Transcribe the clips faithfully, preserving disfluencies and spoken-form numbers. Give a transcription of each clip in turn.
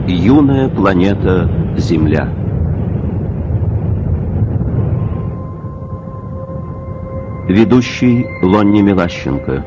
Юная планета Земля. Ведущий Лонни Милащенко.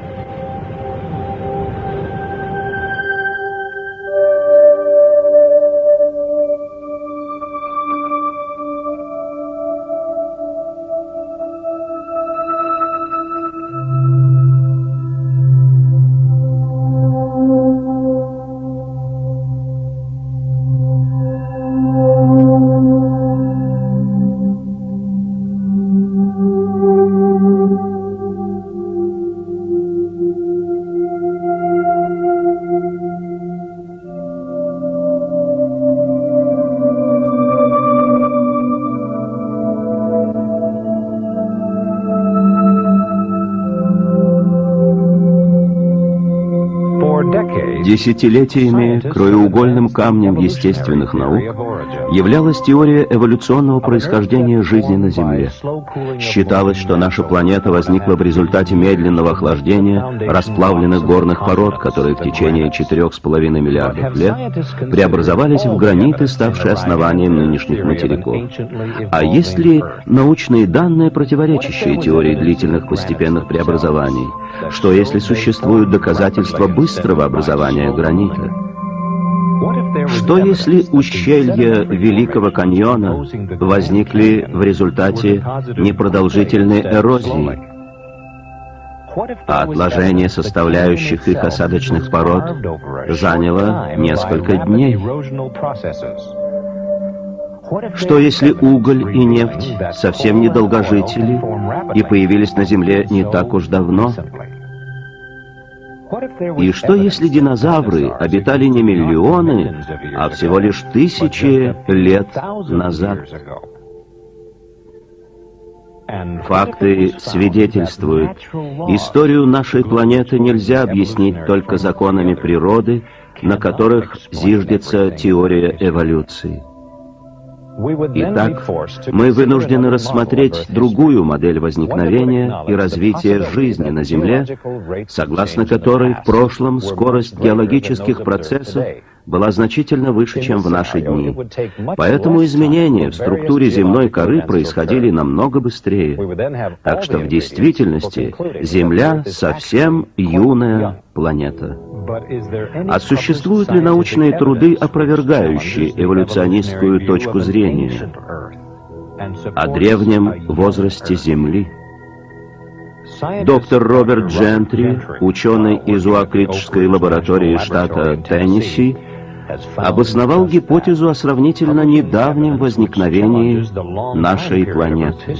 Десятилетиями краеугольным камнем естественных наук являлась теория эволюционного происхождения жизни на Земле. Считалось, что наша планета возникла в результате медленного охлаждения расплавленных горных пород, которые в течение четырёх с половиной миллиардов лет преобразовались в граниты, ставшие основанием нынешних материков. А есть ли научные данные, противоречащие теории длительных постепенных преобразований? Что если существуют доказательства быстрого образования гранита? Что если ущелья Великого каньона возникли в результате непродолжительной эрозии, а отложение составляющих их осадочных пород заняло несколько дней? Что если уголь и нефть совсем не долгожители и появились на Земле не так уж давно? И что если динозавры обитали не миллионы, а всего лишь тысячи лет назад? Факты свидетельствуют, историю нашей планеты нельзя объяснить только законами природы, на которых зиждется теория эволюции. Итак, мы вынуждены рассмотреть другую модель возникновения и развития жизни на Земле, согласно которой в прошлом скорость геологических процессов была значительно выше, чем в наши дни. Поэтому изменения в структуре земной коры происходили намного быстрее. Так что в действительности Земля совсем юная планета. А существуют ли научные труды, опровергающие эволюционистскую точку зрения о древнем возрасте Земли? Доктор Роберт Джентри, ученый из Уокриджской лаборатории штата Теннесси, обосновал гипотезу о сравнительно недавнем возникновении нашей планеты.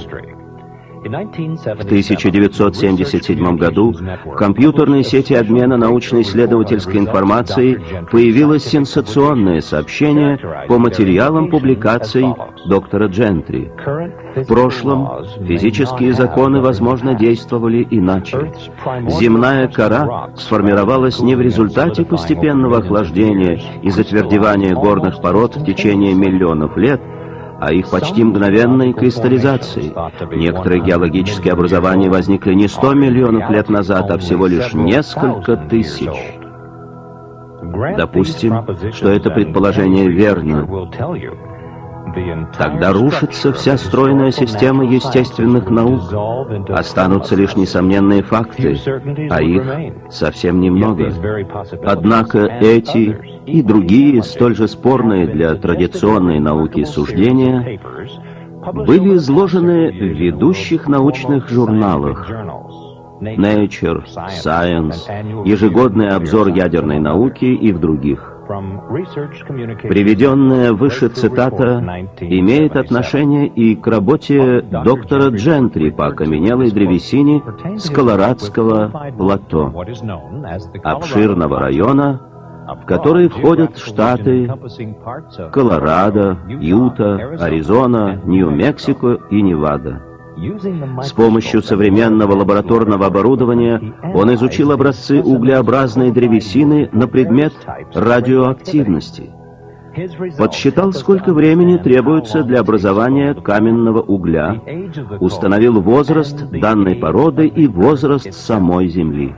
В тысяча девятьсот семьдесят седьмом году в компьютерной сети обмена научно-исследовательской информацией появилось сенсационное сообщение по материалам публикаций доктора Джентри. В прошлом физические законы, возможно, действовали иначе. Земная кора сформировалась не в результате постепенного охлаждения и затвердевания горных пород в течение миллионов лет, а их почти мгновенной кристаллизации. Некоторые геологические образования возникли не сто миллионов лет назад, а всего лишь несколько тысяч. Допустим, что это предположение верно. Тогда рушится вся стройная система естественных наук. Останутся лишь несомненные факты, а их совсем немного. Однако эти и другие, столь же спорные для традиционной науки суждения, были изложены в ведущих научных журналах Nature, Science, ежегодный обзор ядерной науки и в других. Приведенная выше цитата имеет отношение и к работе доктора Джентри по окаменелой древесине с Колорадского плато, обширного района, в который входят штаты Колорадо, Юта, Аризона, Нью-Мексико и Невада. С помощью современного лабораторного оборудования он изучил образцы углеобразной древесины на предмет радиоактивности. Подсчитал, сколько времени требуется для образования каменного угля, установил возраст данной породы и возраст самой Земли.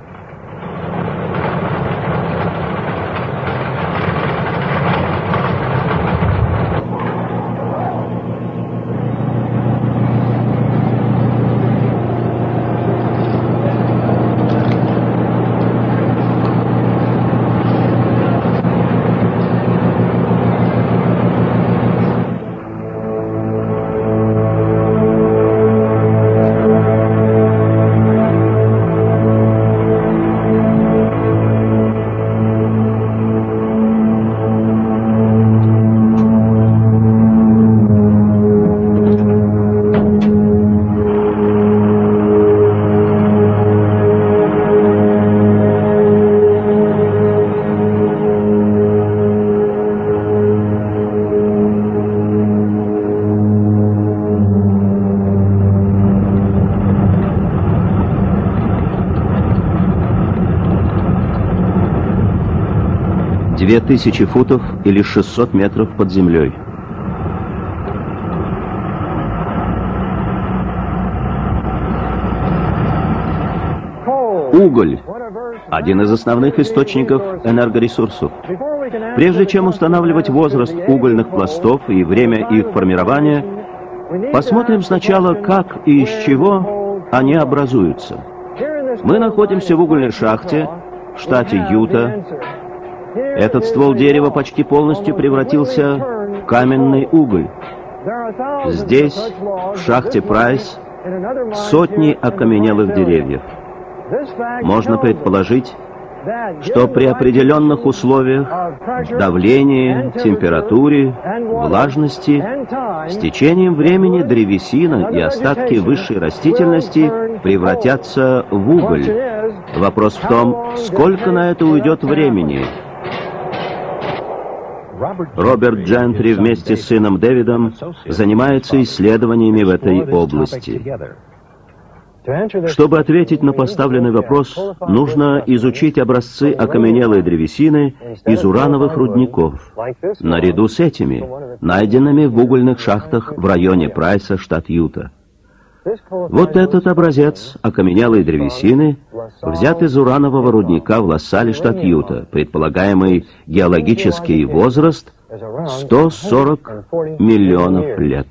Две тысячи футов или шестьсот метров под землей. Уголь – один из основных источников энергоресурсов. Прежде чем устанавливать возраст угольных пластов и время их формирования, посмотрим сначала, как и из чего они образуются. Мы находимся в угольной шахте в штате Юта. Этот ствол дерева почти полностью превратился в каменный уголь. Здесь, в шахте Прайс, сотни окаменелых деревьев. Можно предположить, что при определенных условиях, давлении, температуре, влажности, с течением времени древесина и остатки высшей растительности превратятся в уголь. Вопрос в том, сколько на это уйдет времени. Роберт Джентри вместе с сыном Дэвидом занимается исследованиями в этой области. Чтобы ответить на поставленный вопрос, нужно изучить образцы окаменелой древесины из урановых рудников, наряду с этими, найденными в угольных шахтах в районе Прайса, штат Юта. Вот этот образец окаменелой древесины взят из уранового рудника в Лассале, штат Юта. Предполагаемый геологический возраст — сто сорок миллионов лет.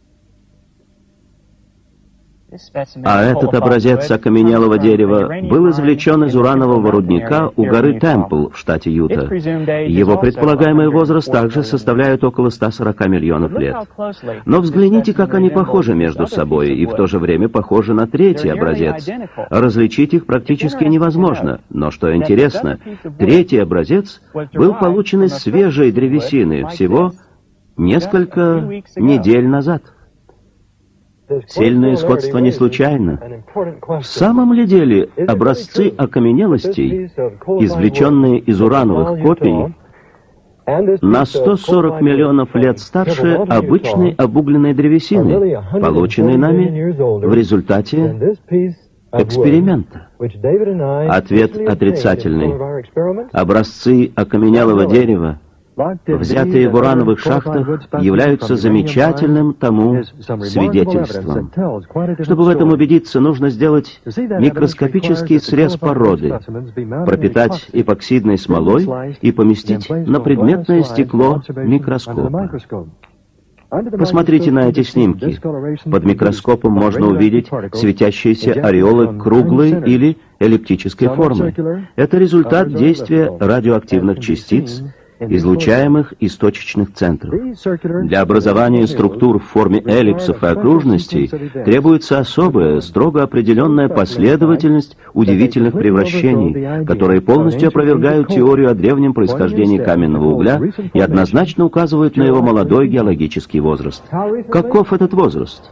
А этот образец окаменелого дерева был извлечен из уранового рудника у горы Темпл в штате Юта. Его предполагаемый возраст также составляет около ста сорока миллионов лет. Но взгляните, как они похожи между собой, и в то же время похожи на третий образец. Различить их практически невозможно, но что интересно, третий образец был получен из свежей древесины всего несколько недель назад. Сильное сходство не случайно. В самом ли деле образцы окаменелостей, извлеченные из урановых копий, на сто сорок миллионов лет старше обычной обугленной древесины, полученной нами в результате эксперимента? Ответ отрицательный. Образцы окаменелого дерева, взятые в урановых шахтах, являются замечательным тому свидетельством. Чтобы в этом убедиться, нужно сделать микроскопический срез породы, пропитать эпоксидной смолой и поместить на предметное стекло микроскопа. Посмотрите на эти снимки. Под микроскопом можно увидеть светящиеся ореолы круглой или эллиптической формы. Это результат действия радиоактивных частиц, излучаемых из точечных центров. Для образования структур в форме эллипсов и окружностей требуется особая, строго определенная последовательность удивительных превращений, которые полностью опровергают теорию о древнем происхождении каменного угля и однозначно указывают на его молодой геологический возраст. Каков этот возраст?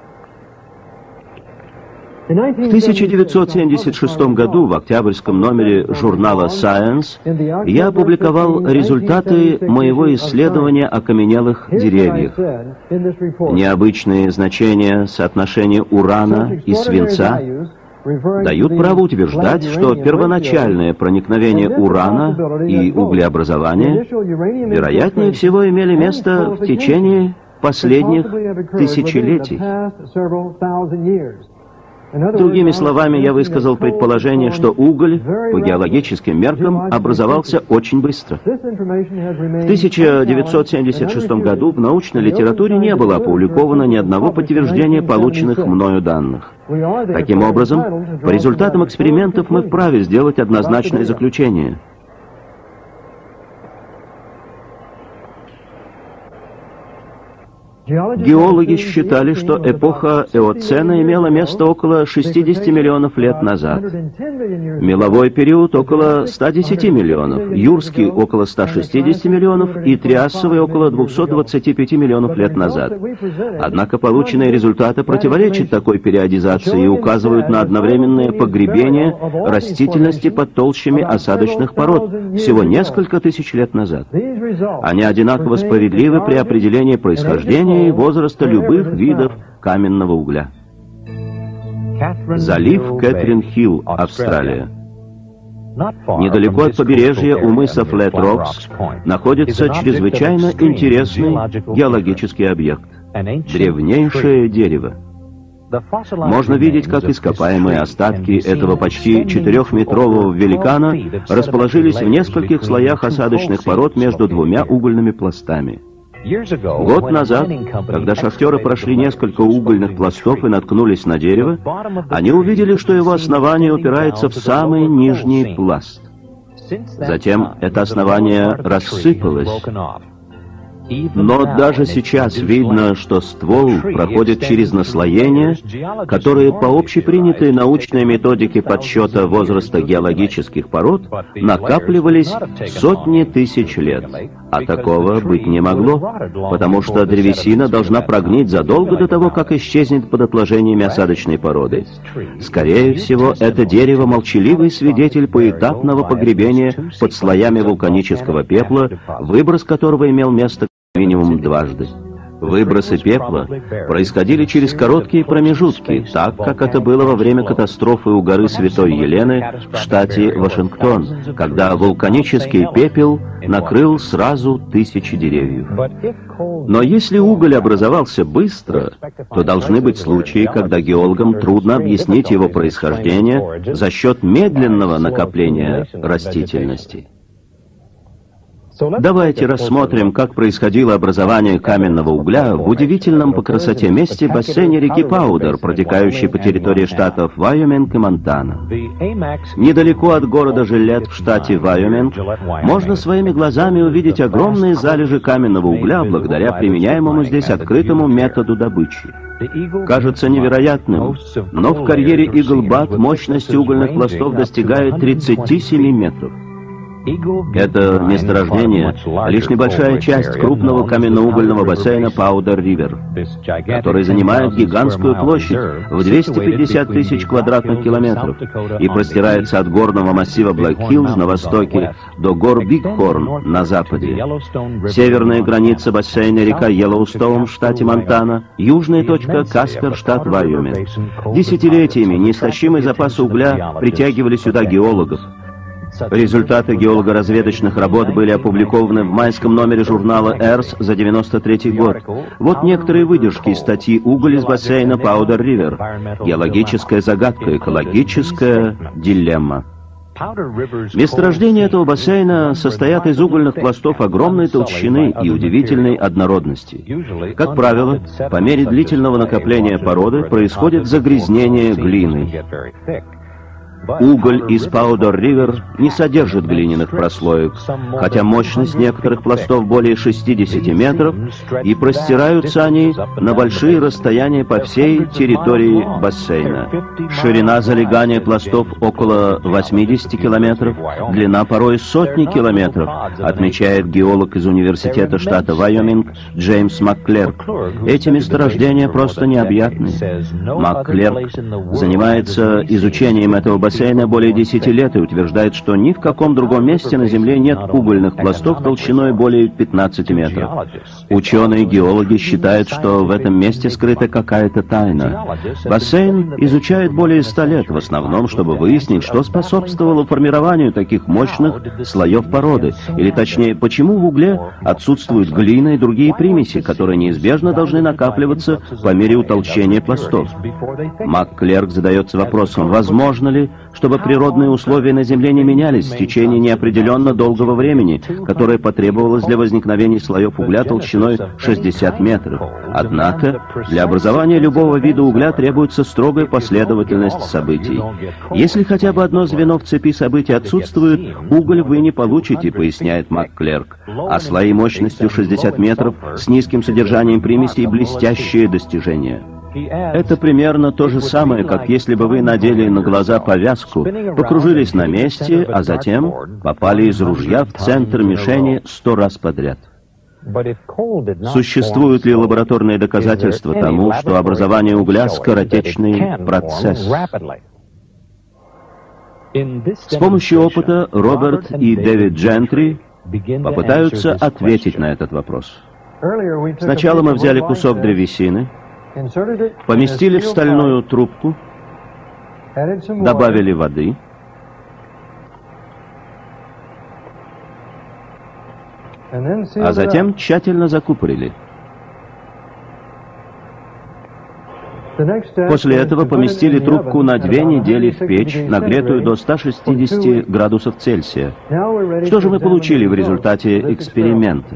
В тысяча девятьсот семьдесят шестом году в октябрьском номере журнала Science я опубликовал результаты моего исследования окаменелых деревьев. Необычные значения соотношения урана и свинца дают право утверждать, что первоначальное проникновение урана и углеобразования, вероятнее всего, имели место в течение последних тысячелетий. Другими словами, я высказал предположение, что уголь по геологическим меркам образовался очень быстро. В тысяча девятьсот семьдесят шестом году в научной литературе не было опубликовано ни одного подтверждения полученных мною данных. Таким образом, по результатам экспериментов мы вправе сделать однозначное заключение. Геологи считали, что эпоха Эоцена имела место около шестидесяти миллионов лет назад. Меловой период около ста десяти миллионов, юрский около ста шестидесяти миллионов и триасовый около двухсот двадцати пяти миллионов лет назад. Однако полученные результаты противоречат такой периодизации и указывают на одновременное погребение растительности под толщами осадочных пород всего несколько тысяч лет назад. Они одинаково справедливы при определении происхождения и возраста любых видов каменного угля. Залив Кэтрин-Хилл, Австралия. Недалеко от побережья у мыса Флэт-Рокс находится чрезвычайно интересный геологический объект – древнейшее дерево. Можно видеть, как ископаемые остатки этого почти четырехметрового великана расположились в нескольких слоях осадочных пород между двумя угольными пластами. Год назад, когда шахтеры прошли несколько угольных пластов и наткнулись на дерево, они увидели, что его основание упирается в самый нижний пласт. Затем это основание рассыпалось. Но даже сейчас видно, что ствол проходит через наслоения, которые по общепринятой научной методике подсчета возраста геологических пород накапливались сотни тысяч лет. А такого быть не могло, потому что древесина должна прогнить задолго до того, как исчезнет под отложениями осадочной породы. Скорее всего, это дерево — молчаливый свидетель поэтапного погребения под слоями вулканического пепла, выброс которого имел место минимум дважды. Выбросы пепла происходили через короткие промежутки, так как это было во время катастрофы у горы Святой Елены в штате Вашингтон, когда вулканический пепел накрыл сразу тысячи деревьев. Но если уголь образовался быстро, то должны быть случаи, когда геологам трудно объяснить его происхождение за счет медленного накопления растительности. Давайте рассмотрим, как происходило образование каменного угля в удивительном по красоте месте бассейне реки Паудер, протекающей по территории штатов Вайоминг и Монтана. Недалеко от города Жилет в штате Вайоминг можно своими глазами увидеть огромные залежи каменного угля благодаря применяемому здесь открытому методу добычи. Кажется невероятным, но в карьере Иглбат мощность угольных пластов достигает тридцати семи метров. Это месторождение — лишь небольшая часть крупного каменноугольного бассейна Паудер-Ривер, который занимает гигантскую площадь в двести пятьдесят тысяч квадратных километров и простирается от горного массива Блэк-Хиллз на востоке до гор Бигхорн на западе. Северная граница бассейна — река Йеллоустоун в штате Монтана, южная точка — Каспер, штат Вайоминг. Десятилетиями неистощимые запасы угля притягивали сюда геологов. Результаты геолого-разведочных работ были опубликованы в майском номере журнала «Эрс» за девяносто третий год. Вот некоторые выдержки из статьи «Уголь из бассейна Паудер-Ривер. Геологическая загадка, экологическая дилемма». Месторождения этого бассейна состоят из угольных пластов огромной толщины и удивительной однородности. Как правило, по мере длительного накопления породы происходит загрязнение глиной. Уголь из Паудер-Ривер не содержит глиняных прослоек, хотя мощность некоторых пластов более шестидесяти метров, и простираются они на большие расстояния по всей территории бассейна. Ширина залегания пластов около восьмидесяти километров, длина порой сотни километров, отмечает геолог из университета штата Вайоминг Джеймс Макклерк. Эти месторождения просто необъятны. Макклерк занимается изучением этого бассейна бассейна более десяти лет и утверждает, что ни в каком другом месте на Земле нет угольных пластов толщиной более пятнадцати метров. Ученые-геологи считают, что в этом месте скрыта какая-то тайна. Бассейн изучают более ста лет, в основном, чтобы выяснить, что способствовало формированию таких мощных слоев породы, или точнее, почему в угле отсутствуют глина и другие примеси, которые неизбежно должны накапливаться по мере утолщения пластов. Макклерк задается вопросом, возможно ли, чтобы природные условия на Земле не менялись в течение неопределенно долгого времени, которое потребовалось для возникновения слоев угля толщиной шестьдесят метров. Однако, для образования любого вида угля требуется строгая последовательность событий. Если хотя бы одно звено в цепи событий отсутствует, уголь вы не получите, поясняет Макклерк. А слои мощностью шестьдесят метров с низким содержанием примесей — блестящее достижение. Это примерно то же самое, как если бы вы надели на глаза повязку, покружились на месте, а затем попали из ружья в центр мишени сто раз подряд. Существуют ли лабораторные доказательства тому, что образование угля — скоротечный процесс? С помощью опыта Роберт и Дэвид Джентри попытаются ответить на этот вопрос. Сначала мы взяли кусок древесины, поместили в стальную трубку, добавили воды, а затем тщательно закупорили. После этого поместили трубку на две недели в печь, нагретую до ста шестидесяти градусов Цельсия. Что же мы получили в результате эксперимента?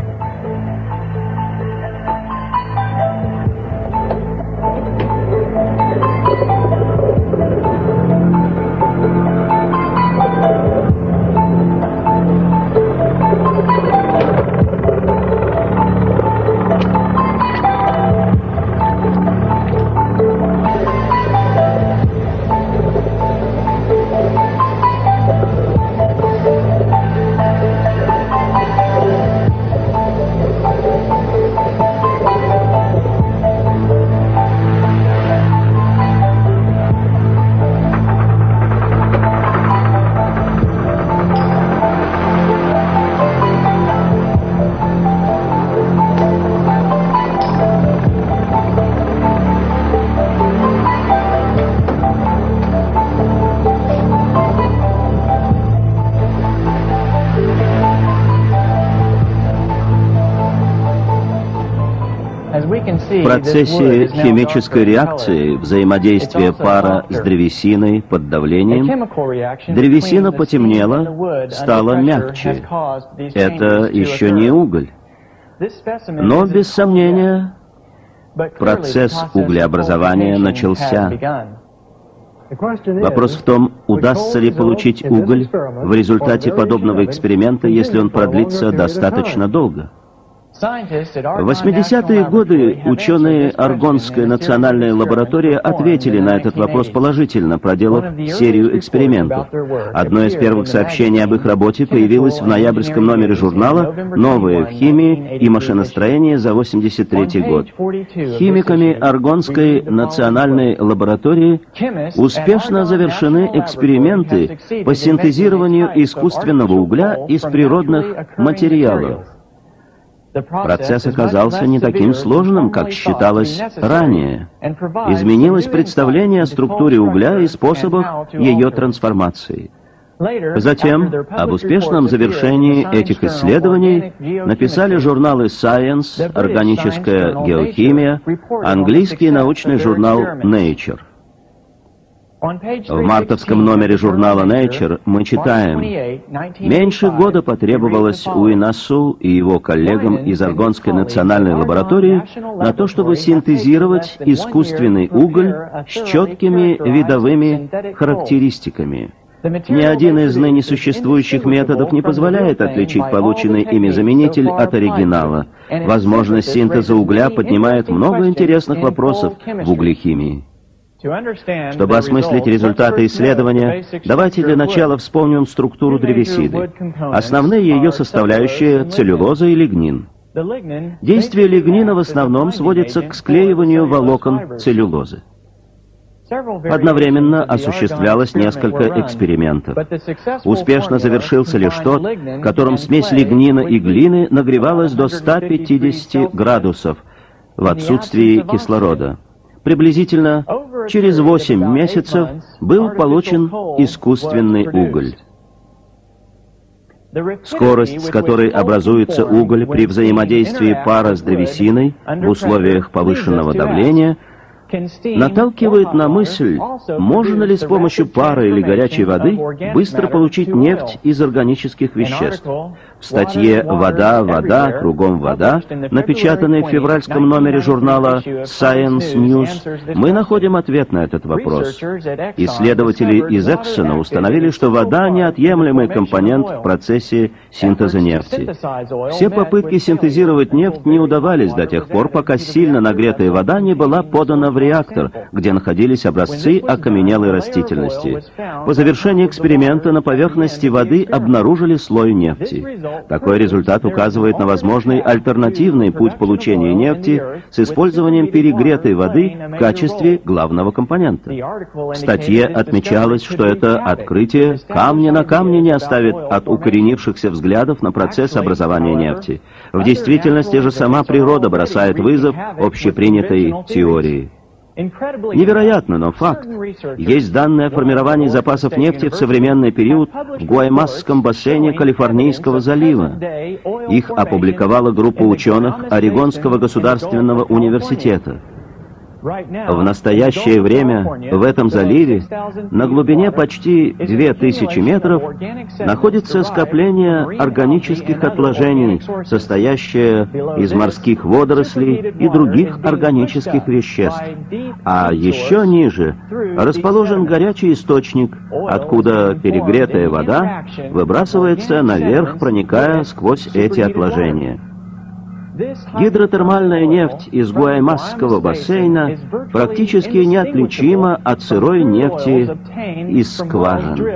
В процессе химической реакции взаимодействия пара с древесиной под давлением древесина потемнела, стала мягче. Это еще не уголь. Но, без сомнения, процесс углеобразования начался. Вопрос в том, удастся ли получить уголь в результате подобного эксперимента, если он продлится достаточно долго. В восьмидесятые годы ученые Аргонской национальной лаборатории ответили на этот вопрос положительно, проделав серию экспериментов. Одно из первых сообщений об их работе появилось в ноябрьском номере журнала «Новое в химии и машиностроении» за восемьдесят третий год. Химиками Аргонской национальной лаборатории успешно завершены эксперименты по синтезированию искусственного угля из природных материалов. Процесс оказался не таким сложным, как считалось ранее. Изменилось представление о структуре угля и способах ее трансформации. Затем, об успешном завершении этих исследований написали журналы Science, органическая геохимия, английский научный журнал Nature. В мартовском номере журнала Nature мы читаем: «Меньше года потребовалось Уинасу и его коллегам из Аргонской национальной лаборатории на то, чтобы синтезировать искусственный уголь с четкими видовыми характеристиками. Ни один из ныне существующих методов не позволяет отличить полученный ими заменитель от оригинала. Возможность синтеза угля поднимает много интересных вопросов в углехимии». Чтобы осмыслить результаты исследования, давайте для начала вспомним структуру древесины. Основные ее составляющие – целлюлоза и лигнин. Действие лигнина в основном сводится к склеиванию волокон целлюлозы. Одновременно осуществлялось несколько экспериментов. Успешно завершился лишь тот, в котором смесь лигнина и глины нагревалась до ста пятидесяти градусов в отсутствии кислорода. Приблизительно через восемь месяцев был получен искусственный уголь. Скорость, с которой образуется уголь при взаимодействии пара с древесиной в условиях повышенного давления, наталкивает на мысль, можно ли с помощью пара или горячей воды быстро получить нефть из органических веществ. В статье «Вода, вода, кругом вода», напечатанной в февральском номере журнала Science News, мы находим ответ на этот вопрос. Исследователи из Эксона установили, что вода – неотъемлемый компонент в процессе синтеза нефти. Все попытки синтезировать нефть не удавались до тех пор, пока сильно нагретая вода не была подана в реактор, где находились образцы окаменелой растительности. По завершении эксперимента на поверхности воды обнаружили слой нефти. Такой результат указывает на возможный альтернативный путь получения нефти с использованием перегретой воды в качестве главного компонента. В статье отмечалось, что это открытие камня на камне не оставит от укоренившихся взглядов на процесс образования нефти. В действительности же сама природа бросает вызов общепринятой теории. Невероятно, но факт. Есть данные о формировании запасов нефти в современный период в Гуаймасском бассейне Калифорнийского залива. Их опубликовала группа ученых Орегонского государственного университета. В настоящее время в этом заливе на глубине почти две тысячи метров находится скопление органических отложений, состоящее из морских водорослей и других органических веществ. А еще ниже расположен горячий источник, откуда перегретая вода выбрасывается наверх, проникая сквозь эти отложения. Гидротермальная нефть из Гуаймасского бассейна практически неотличима от сырой нефти из скважин.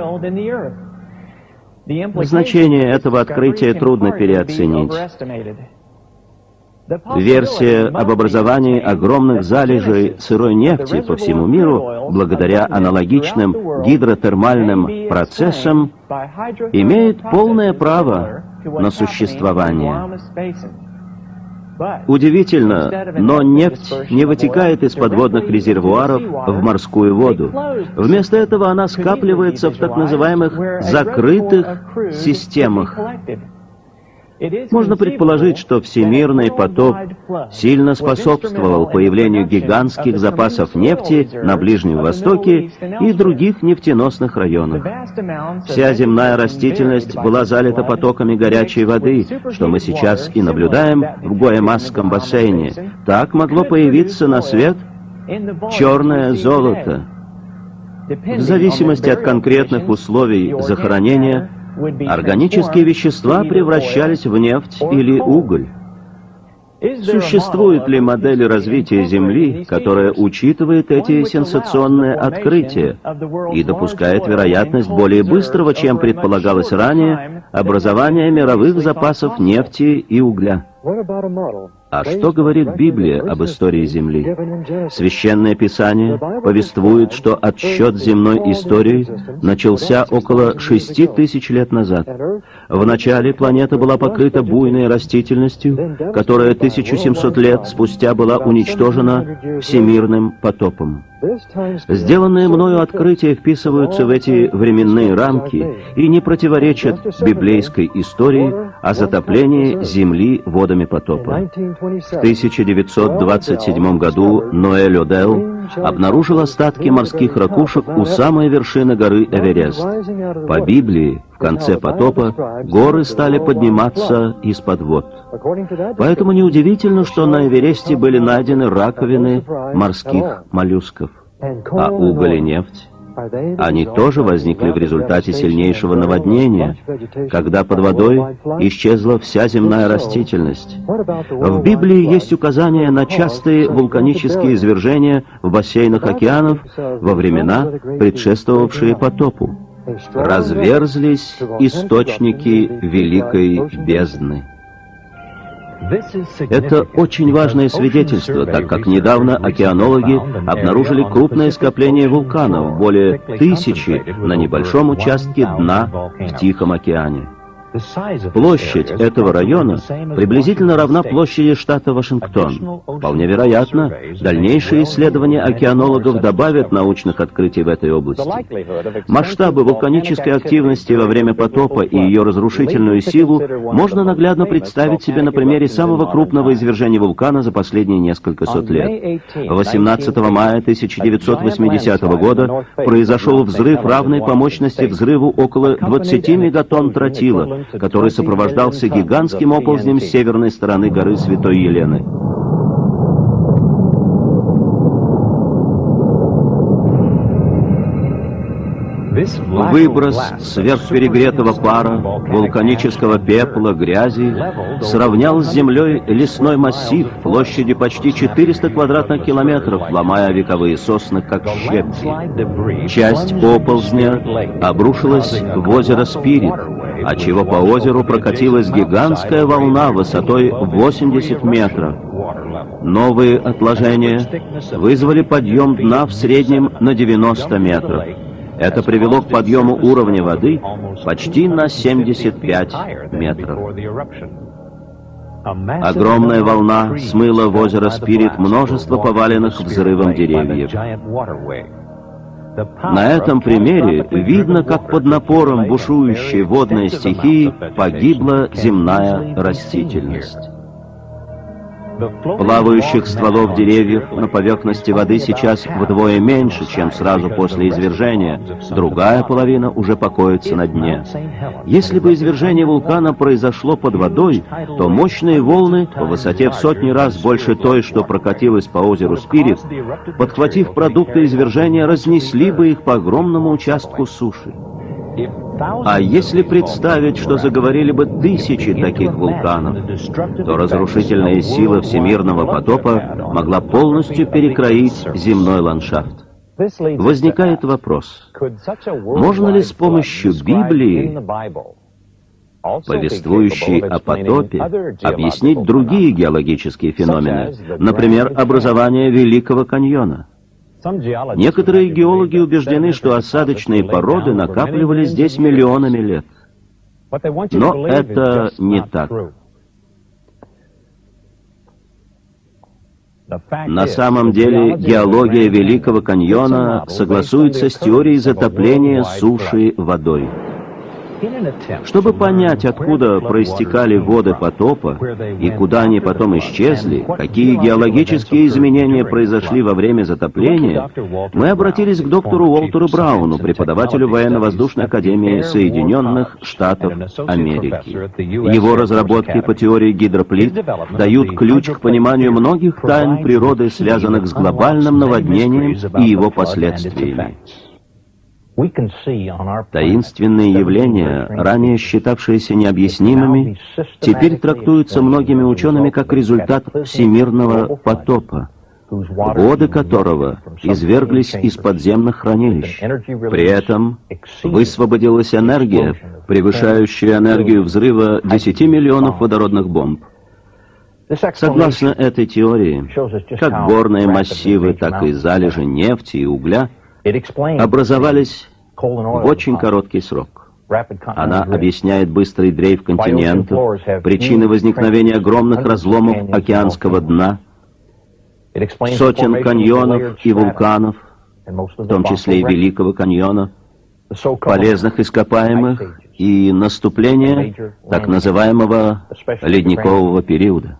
Значение этого открытия трудно переоценить. Версия об образовании огромных залежей сырой нефти по всему миру, благодаря аналогичным гидротермальным процессам, имеет полное право на существование. Удивительно, но нефть не вытекает из подводных резервуаров в морскую воду. Вместо этого она скапливается в так называемых закрытых системах. Можно предположить, что всемирный потоп сильно способствовал появлению гигантских запасов нефти на Ближнем Востоке и других нефтеносных районах. Вся земная растительность была залита потоками горячей воды, что мы сейчас и наблюдаем в Гуаймасском бассейне. Так могло появиться на свет черное золото. В зависимости от конкретных условий захоронения, органические вещества превращались в нефть или уголь. Существует ли модель развития Земли, которая учитывает эти сенсационные открытия и допускает вероятность более быстрого, чем предполагалось ранее, образования мировых запасов нефти и угля? А что говорит Библия об истории Земли? Священное Писание повествует, что отсчет земной истории начался около шести тысяч лет назад. Вначале планета была покрыта буйной растительностью, которая тысячу семьсот лет спустя была уничтожена всемирным потопом. Сделанные мною открытия вписываются в эти временные рамки и не противоречат библейской истории о затоплении Земли водами потопа. В тысяча девятьсот двадцать седьмом году Ноэль Одел обнаружил остатки морских ракушек у самой вершины горы Эверест. По Библии, в конце потопа, горы стали подниматься из-под вод. Поэтому неудивительно, что на Эвересте были найдены раковины морских моллюсков. А уголь и нефть? Они тоже возникли в результате сильнейшего наводнения, когда под водой исчезла вся земная растительность. В Библии есть указания на частые вулканические извержения в бассейнах океанов во времена, предшествовавшие потопу. Разверзлись источники великой бездны. Это очень важное свидетельство, так как недавно океанологи обнаружили крупное скопление вулканов, более тысячи на небольшом участке дна в Тихом океане. Площадь этого района приблизительно равна площади штата Вашингтон. Вполне вероятно, дальнейшие исследования океанологов добавят научных открытий в этой области. Масштабы вулканической активности во время потопа и ее разрушительную силу можно наглядно представить себе на примере самого крупного извержения вулкана за последние несколько сот лет. восемнадцатого мая тысяча девятьсот восьмидесятого года произошел взрыв, равный по мощности взрыву около двадцати мегатонн тротила, который сопровождался гигантским оползнем с северной стороны горы Святой Елены. Выброс сверхперегретого пара, вулканического пепла, грязи сравнял с землей лесной массив площадью почти четыреста квадратных километров, ломая вековые сосны, как щепки. Часть оползня обрушилась в озеро Спирит, отчего по озеру прокатилась гигантская волна высотой восемьдесят метров. Новые отложения вызвали подъем дна в среднем на девяносто метров. Это привело к подъему уровня воды почти на семьдесят пять метров. Огромная волна смыла в озеро Спирит множество поваленных взрывом деревьев. На этом примере видно, как под напором бушующей водной стихии погибла земная растительность. Плавающих стволов деревьев на поверхности воды сейчас вдвое меньше, чем сразу после извержения. Другая половина уже покоится на дне. Если бы извержение вулкана произошло под водой, то мощные волны по высоте в сотни раз больше той, что прокатилась по озеру Спирит, подхватив продукты извержения, разнесли бы их по огромному участку суши. А если представить, что заговорили бы тысячи таких вулканов, то разрушительная сила всемирного потопа могла полностью перекроить земной ландшафт. Возникает вопрос, можно ли с помощью Библии, повествующей о потопе, объяснить другие геологические феномены, например, образование Великого каньона? Некоторые геологи убеждены, что осадочные породы накапливали здесь миллионами лет. Но это не так. На самом деле геология Великого каньона согласуется с теорией затопления суши водой. Чтобы понять, откуда проистекали воды потопа и куда они потом исчезли, какие геологические изменения произошли во время затопления, мы обратились к доктору Уолтеру Брауну, преподавателю Военно-воздушной академии Соединенных Штатов Америки. Его разработки по теории гидроплит дают ключ к пониманию многих тайн природы, связанных с глобальным наводнением и его последствиями. Таинственные явления, ранее считавшиеся необъяснимыми, теперь трактуются многими учеными как результат всемирного потопа, воды которого изверглись из подземных хранилищ. При этом высвободилась энергия, превышающая энергию взрыва десяти миллионов водородных бомб. Согласно этой теории, как горные массивы, так и залежи нефти и угля образовались в очень короткий срок. Она объясняет быстрый дрейф континентов, причины возникновения огромных разломов океанского дна, сотен каньонов и вулканов, в том числе и Великого каньона, полезных ископаемых и наступления так называемого ледникового периода.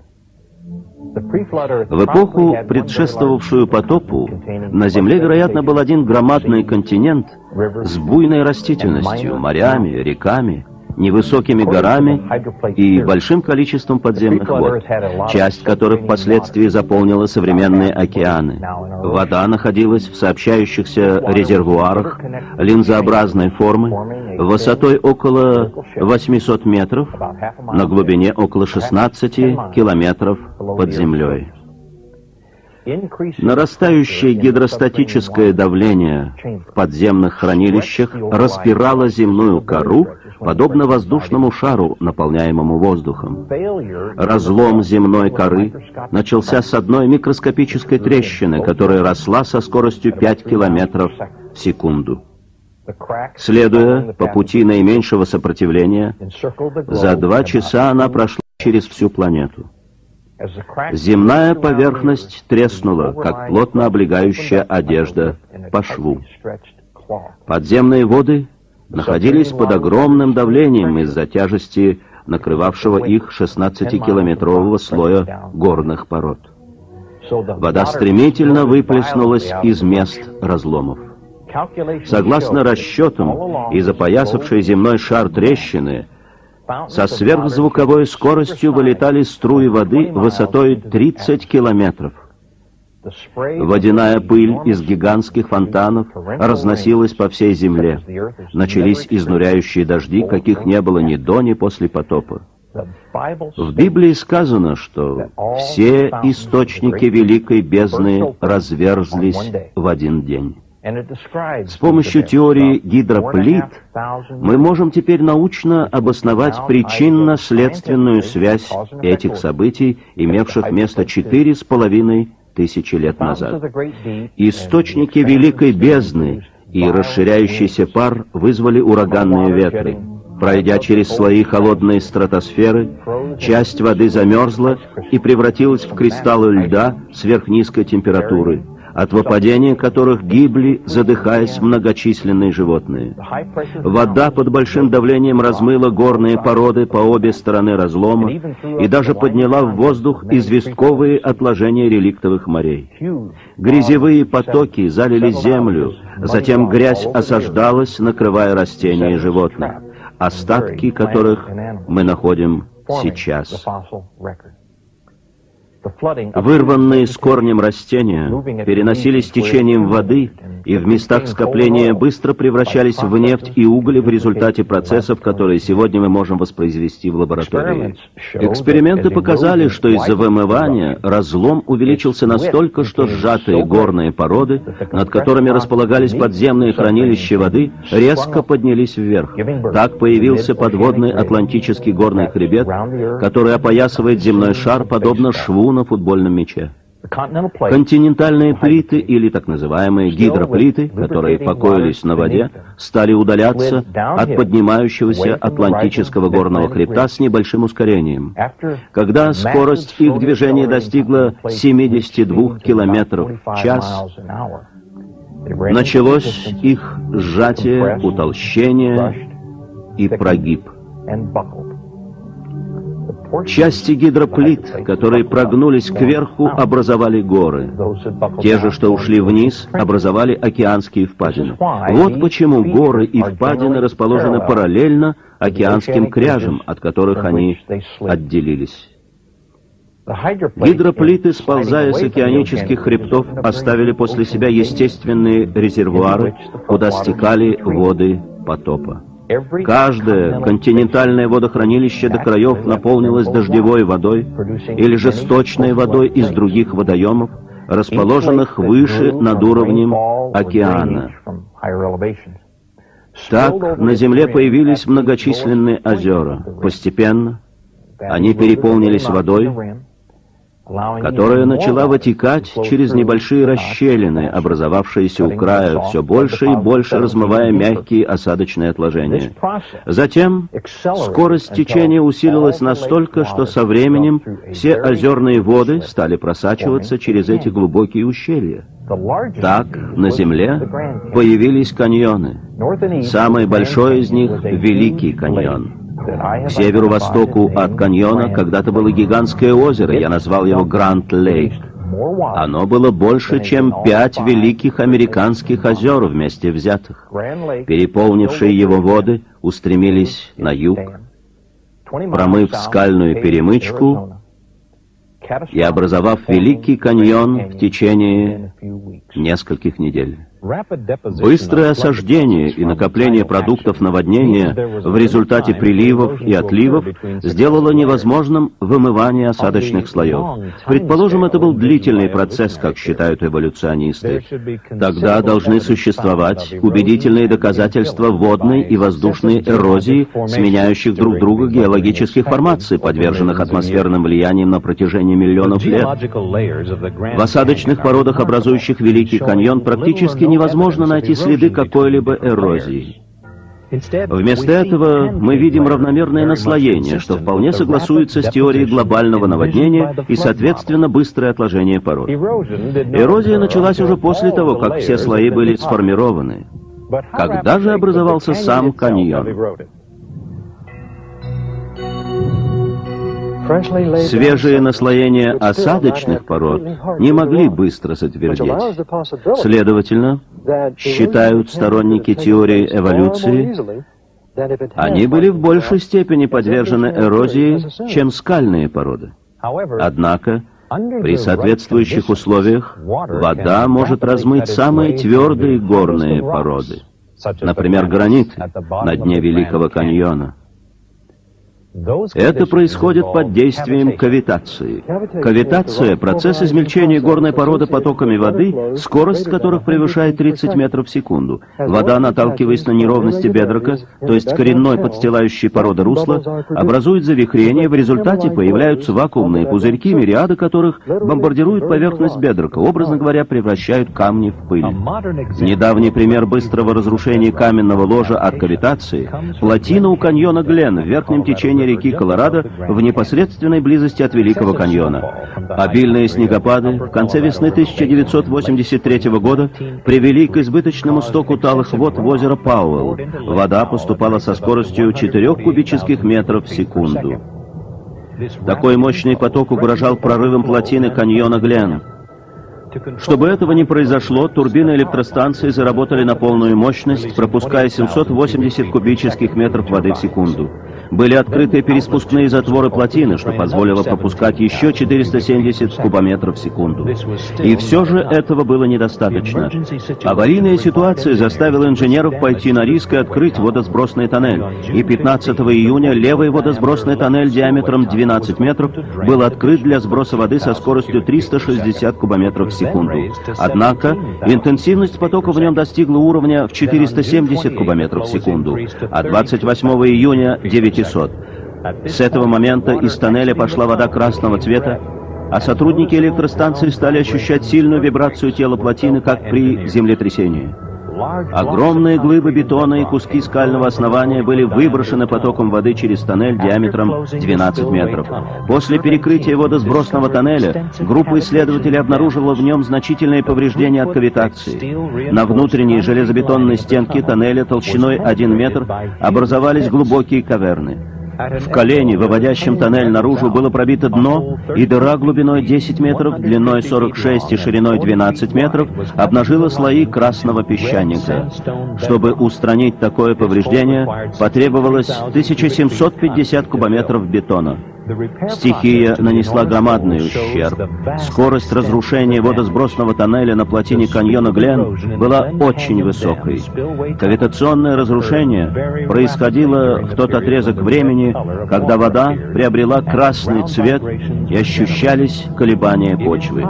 В эпоху, предшествовавшую потопу, на Земле, вероятно, был один громадный континент с буйной растительностью, морями, реками, невысокими горами и большим количеством подземных вод, часть которых впоследствии заполнила современные океаны. Вода находилась в сообщающихся резервуарах линзообразной формы, высотой около восьмисот метров, на глубине около шестнадцати километров под землей. Нарастающее гидростатическое давление в подземных хранилищах распирало земную кору, подобно воздушному шару, наполняемому воздухом. Разлом земной коры начался с одной микроскопической трещины, которая росла со скоростью пяти километров в секунду. Следуя по пути наименьшего сопротивления, за два часа она прошла через всю планету. Земная поверхность треснула, как плотно облегающая одежда по шву. Подземные воды находились под огромным давлением из-за тяжести накрывавшего их шестнадцатикилометрового слоя горных пород. Вода стремительно выплеснулась из мест разломов. Согласно расчетам, из опоясавшей земной шар трещины со сверхзвуковой скоростью вылетали струи воды высотой тридцать километров. Водяная пыль из гигантских фонтанов разносилась по всей земле. Начались изнуряющие дожди, каких не было ни до, ни после потопа. В Библии сказано, что все источники великой бездны разверзлись в один день. С помощью теории гидроплит мы можем теперь научно обосновать причинно-следственную связь этих событий, имевших место четыре с половиной тысячи лет назад. Источники великой бездны и расширяющийся пар вызвали ураганные ветры. Пройдя через слои холодной стратосферы, часть воды замерзла и превратилась в кристаллы льда сверхнизкой температуры, от выпадения которых гибли, задыхаясь, многочисленные животные. Вода под большим давлением размыла горные породы по обе стороны разлома и даже подняла в воздух известковые отложения реликтовых морей. Грязевые потоки залили землю, затем грязь осаждалась, накрывая растения и животных, остатки которых мы находим сейчас. Вырванные с корнем растения переносились течением воды и в местах скопления быстро превращались в нефть и уголь в результате процессов, которые сегодня мы можем воспроизвести в лаборатории. Эксперименты показали, что из-за вымывания разлом увеличился настолько, что сжатые горные породы, над которыми располагались подземные хранилища воды, резко поднялись вверх. Так появился подводный Атлантический горный хребет, который опоясывает земной шар подобно шву на футбольном мяче. Континентальные плиты, или так называемые гидроплиты, которые покоились на воде, стали удаляться от поднимающегося Атлантического горного хребта с небольшим ускорением. Когда скорость их движения достигла семидесяти двух километров в час, началось их сжатие, утолщение и прогиб. Части гидроплит, которые прогнулись кверху, образовали горы. Те же, что ушли вниз, образовали океанские впадины. Вот почему горы и впадины расположены параллельно океанским кряжам, от которых они отделились. Гидроплиты, сползая с океанических хребтов, оставили после себя естественные резервуары, куда стекали воды потопа. Каждое континентальное водохранилище до краев наполнилось дождевой водой или же сточной водой из других водоемов, расположенных выше над уровнем океана. Так на Земле появились многочисленные озера. Постепенно они переполнились водой, которая начала вытекать через небольшие расщелины, образовавшиеся у края, все больше и больше размывая мягкие осадочные отложения. Затем скорость течения усилилась настолько, что со временем все озерные воды стали просачиваться через эти глубокие ущелья. Так на Земле появились каньоны. Самый большой из них — Великий каньон. К северу-востоку от каньона когда-то было гигантское озеро, я назвал его Гранд Лейк. Оно было больше, чем пять великих американских озер вместе взятых. Переполнившие его воды устремились на юг, промыв скальную перемычку и образовав Великий каньон в течение нескольких недель. Быстрое осаждение и накопление продуктов наводнения в результате приливов и отливов сделало невозможным вымывание осадочных слоев. Предположим, это был длительный процесс, как считают эволюционисты. Тогда должны существовать убедительные доказательства водной и воздушной эрозии, сменяющих друг друга геологических формаций, подверженных атмосферным влияниям на протяжении миллионов лет. В осадочных породах, образующих Великий каньон, практически невозможно найти следы какой-либо эрозии. Вместо этого мы видим равномерное наслоение, что вполне согласуется с теорией глобального наводнения и, соответственно, быстрое отложение пород. Эрозия началась уже после того, как все слои были сформированы. Когда же образовался сам каньон? Свежие наслоения осадочных пород не могли быстро затвердеть. Следовательно, считают сторонники теории эволюции, они были в большей степени подвержены эрозии, чем скальные породы. Однако, при соответствующих условиях вода может размыть самые твердые горные породы, например, гранит на дне Великого каньона. Это происходит под действием кавитации. Кавитация – процесс измельчения горной породы потоками воды, скорость которых превышает тридцать метров в секунду. Вода, наталкиваясь на неровности бедрока, то есть коренной подстилающей породы русла, образует завихрение, в результате появляются вакуумные пузырьки, мириады которых бомбардируют поверхность бедрока, образно говоря, превращают камни в пыль. Недавний пример быстрого разрушения каменного ложа от кавитации – плотина у каньона Глен в верхнем течении реки Колорадо в непосредственной близости от Великого каньона. Обильные снегопады в конце весны тысяча девятьсот восемьдесят третьего года привели к избыточному стоку талых вод в озеро Пауэлл. Вода поступала со скоростью четырёх кубических метров в секунду. Такой мощный поток угрожал прорывом плотины каньона Глен. Чтобы этого не произошло, турбины электростанции заработали на полную мощность, пропуская семьсот восемьдесят кубических метров воды в секунду. Были открыты переспускные затворы плотины, что позволило пропускать еще четыреста семьдесят кубометров в секунду. И все же этого было недостаточно. Аварийная ситуация заставила инженеров пойти на риск и открыть водосбросный тоннель. И пятнадцатого июня левый водосбросный тоннель диаметром двенадцать метров был открыт для сброса воды со скоростью триста шестьдесят кубометров в секунду. Однако интенсивность потока в нем достигла уровня в четыреста семьдесят кубометров в секунду, а двадцать восьмого июня девятисот. С этого момента из тоннеля пошла вода красного цвета, а сотрудники электростанции стали ощущать сильную вибрацию тела плотины, как при землетрясении. Огромные глыбы бетона и куски скального основания были выброшены потоком воды через тоннель диаметром двенадцать метров. После перекрытия водосбросного тоннеля группа исследователей обнаружила в нем значительные повреждения от кавитации. На внутренней железобетонной стенке тоннеля толщиной один метр образовались глубокие каверны. В колене, выводящем тоннель наружу, было пробито дно, и дыра глубиной десять метров, длиной сорок шесть и шириной двенадцать метров обнажила слои красного песчаника. Чтобы устранить такое повреждение, потребовалось тысяча семьсот пятьдесят кубометров бетона. Стихия нанесла громадный ущерб. Скорость разрушения водосбросного тоннеля на плотине каньона Глен была очень высокой. Кавитационное разрушение происходило в тот отрезок времени, когда вода приобрела красный цвет и ощущались колебания почвы.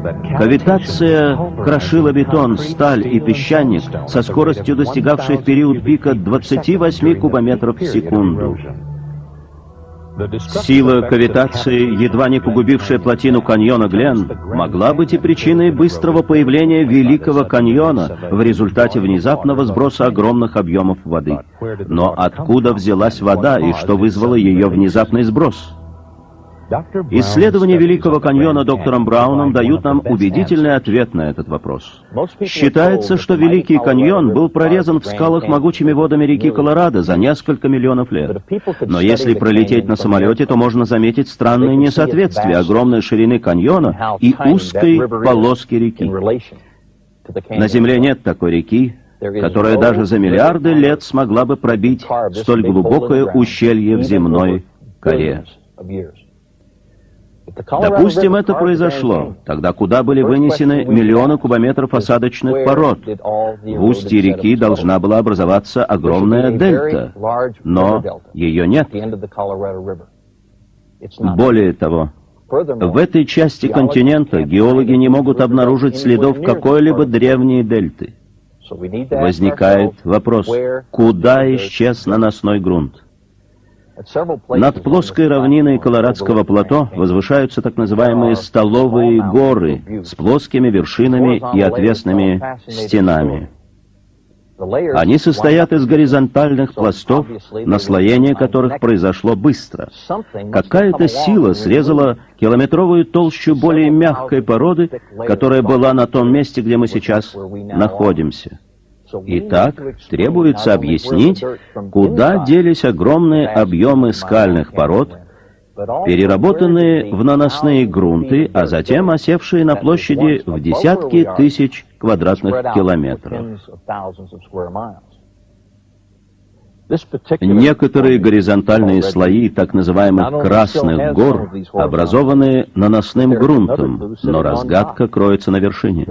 Кавитация крошила бетон, сталь и песчаник со скоростью, достигавшей в период пика двадцати восьми кубометров в секунду. Сила кавитации, едва не погубившая плотину каньона Глен, могла быть и причиной быстрого появления Великого каньона в результате внезапного сброса огромных объемов воды. Но откуда взялась вода и что вызвало ее внезапный сброс? Исследования Великого каньона доктором Брауном дают нам убедительный ответ на этот вопрос. Считается, что Великий каньон был прорезан в скалах могучими водами реки Колорадо за несколько миллионов лет. Но если пролететь на самолете, то можно заметить странное несоответствие огромной ширины каньона и узкой полоски реки. На Земле нет такой реки, которая даже за миллиарды лет смогла бы пробить столь глубокое ущелье в земной коре. Допустим, это произошло. Тогда куда были вынесены миллионы кубометров осадочных пород? В устье реки должна была образоваться огромная дельта, но ее нет. Более того, в этой части континента геологи не могут обнаружить следов какой-либо древней дельты. Возникает вопрос, куда исчез наносной грунт? Над плоской равниной Колорадского плато возвышаются так называемые столовые горы с плоскими вершинами и отвесными стенами. Они состоят из горизонтальных пластов, наслоение которых произошло быстро. Какая-то сила срезала километровую толщу более мягкой породы, которая была на том месте, где мы сейчас находимся. Итак, требуется объяснить, куда делись огромные объемы скальных пород, переработанные в наносные грунты, а затем осевшие на площади в десятки тысяч квадратных километров. Некоторые горизонтальные слои так называемых «красных гор» образованы наносным грунтом, но разгадка кроется на вершине.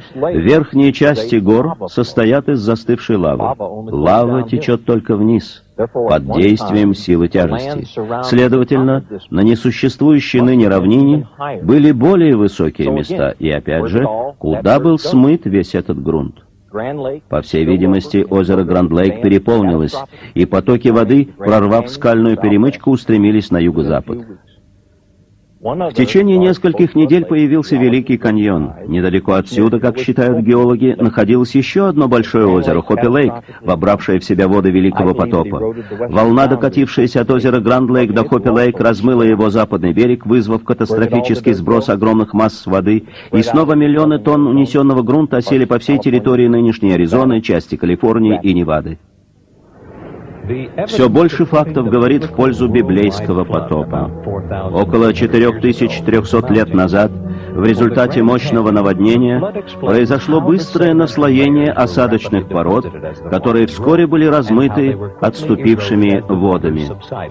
Верхние части гор состоят из застывшей лавы. Лава течет только вниз. под действием силы тяжести. Следовательно, на несуществующей ныне равнине были более высокие места, и опять же, куда был смыт весь этот грунт? По всей видимости, озеро Гранд-Лейк переполнилось, и потоки воды, прорвав скальную перемычку, устремились на юго-запад. В течение нескольких недель появился Великий каньон. Недалеко отсюда, как считают геологи, находилось еще одно большое озеро, Хоппи-Лейк, вобравшее в себя воды Великого потопа. Волна, докатившаяся от озера Гранд-Лейк до Хоппи-Лейк, размыла его западный берег, вызвав катастрофический сброс огромных масс воды, и снова миллионы тонн унесенного грунта осели по всей территории нынешней Аризоны, части Калифорнии и Невады. Все больше фактов говорит в пользу библейского потопа. Около четырёх тысяч трёхсот лет назад, в результате мощного наводнения, произошло быстрое наслоение осадочных пород, которые вскоре были размыты отступившими водами.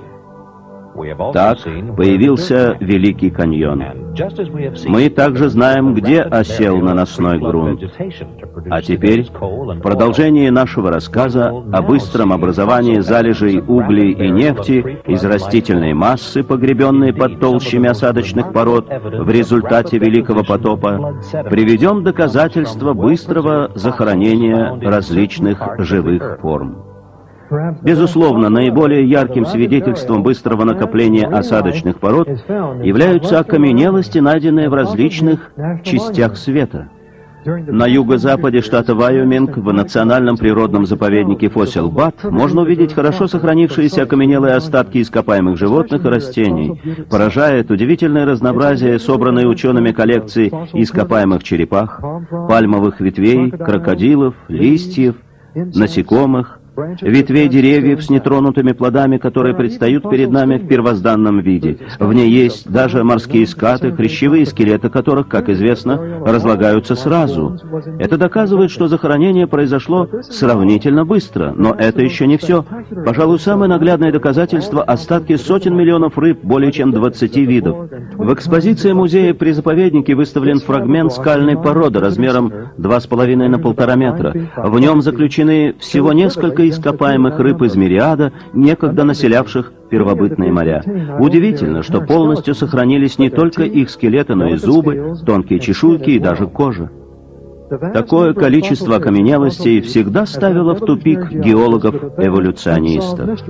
Так появился Великий каньон. Мы также знаем, где осел наносной грунт. А теперь, в продолжении нашего рассказа о быстром образовании залежей углей и нефти из растительной массы, погребенной под толщами осадочных пород в результате Великого потопа, приведем доказательства быстрого захоронения различных живых форм. Безусловно, наиболее ярким свидетельством быстрого накопления осадочных пород являются окаменелости, найденные в различных частях света. На юго-западе штата Вайоминг, в национальном природном заповеднике Фосил-Бат, можно увидеть хорошо сохранившиеся окаменелые остатки ископаемых животных и растений. Поражает удивительное разнообразие собранной учеными коллекции ископаемых черепах, пальмовых ветвей, крокодилов, листьев, насекомых, ветвей деревьев с нетронутыми плодами, которые предстают перед нами в первозданном виде. В ней есть даже морские скаты, хрящевые скелеты которых, как известно, разлагаются сразу. Это доказывает, что захоронение произошло сравнительно быстро, но это еще не все. Пожалуй, самое наглядное доказательство — остатки сотен миллионов рыб, более чем двадцати видов. В экспозиции музея при заповеднике выставлен фрагмент скальной породы размером два с половиной на полтора метра. В нем заключены всего несколько ископаемых рыб из мириада, некогда населявших первобытные моря. Удивительно, что полностью сохранились не только их скелеты, но и зубы, тонкие чешуйки и даже кожа. Такое количество окаменелостей всегда ставило в тупик геологов-эволюционистов.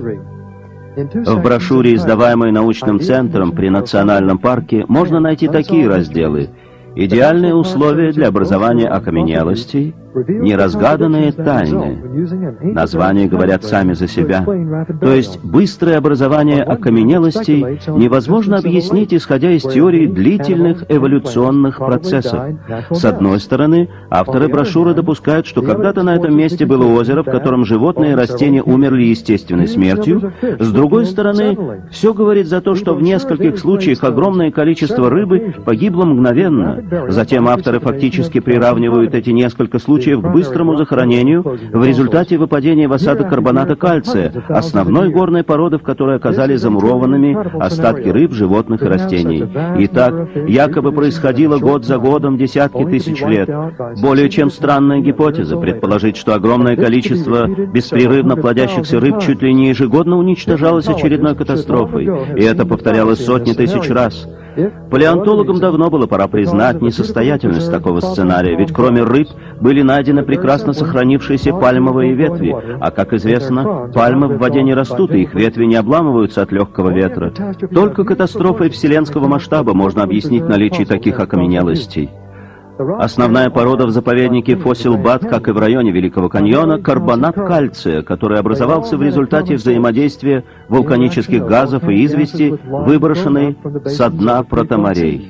В брошюре, издаваемой научным центром при Национальном парке, можно найти такие разделы: «Идеальные условия для образования окаменелостей», «Неразгаданные тайны». Названия говорят сами за себя. То есть быстрое образование окаменелостей невозможно объяснить, исходя из теории длительных эволюционных процессов. С одной стороны, авторы брошюры допускают, что когда-то на этом месте было озеро, в котором животные и растения умерли естественной смертью. С другой стороны, все говорит за то, что в нескольких случаях огромное количество рыбы погибло мгновенно. Затем авторы фактически приравнивают эти несколько случаев к быстрому захоронению в результате выпадения в осадок карбоната кальция, основной горной породы, в которой оказались замурованными остатки рыб, животных и растений. Итак, якобы происходило год за годом десятки тысяч лет. Более чем странная гипотеза предположить, что огромное количество беспрерывно плодящихся рыб чуть ли не ежегодно уничтожалось очередной катастрофой, и это повторялось сотни тысяч раз. Палеонтологам давно было пора признать несостоятельность такого сценария, ведь кроме рыб были найдены прекрасно сохранившиеся пальмовые ветви, а, как известно, пальмы в воде не растут, и их ветви не обламываются от легкого ветра. Только катастрофой вселенского масштаба можно объяснить наличие таких окаменелостей. Основная порода в заповеднике Фосил-Бат, как и в районе Великого каньона, карбонат кальция, который образовался в результате взаимодействия вулканических газов и извести, выброшенной со дна протоморей.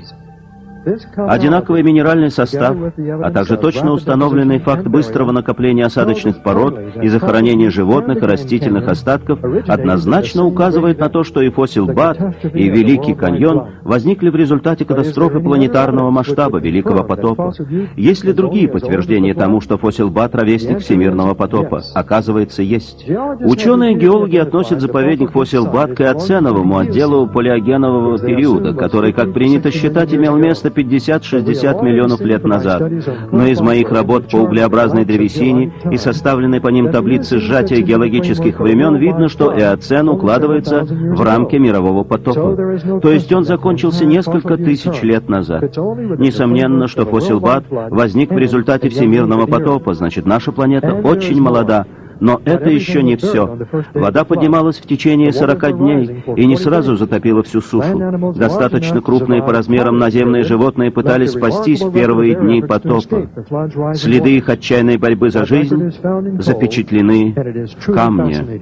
Одинаковый минеральный состав, а также точно установленный факт быстрого накопления осадочных пород и захоронения животных и растительных остатков однозначно указывает на то, что и Фосил-Бат, и Великий каньон возникли в результате катастрофы планетарного масштаба Великого потопа. Есть ли другие подтверждения тому, что Фосил-Бат — ровесник всемирного потопа? Оказывается, есть. Ученые-геологи относят заповедник Фосил-Бат к эоценовому отделу палеогенового периода, который, как принято считать, имел место пятьдесят-шестьдесят миллионов лет назад. Но из моих работ по углеобразной древесине и составленной по ним таблицы сжатия геологических времен видно, что Эоцен укладывается в рамки мирового потопа. То есть он закончился несколько тысяч лет назад. Несомненно, что Фосилбат возник в результате всемирного потопа, значит, наша планета очень молода. Но это еще не все. Вода поднималась в течение сорока дней и не сразу затопила всю сушу. Достаточно крупные по размерам наземные животные пытались спастись в первые дни потопа. Следы их отчаянной борьбы за жизнь запечатлены в камне.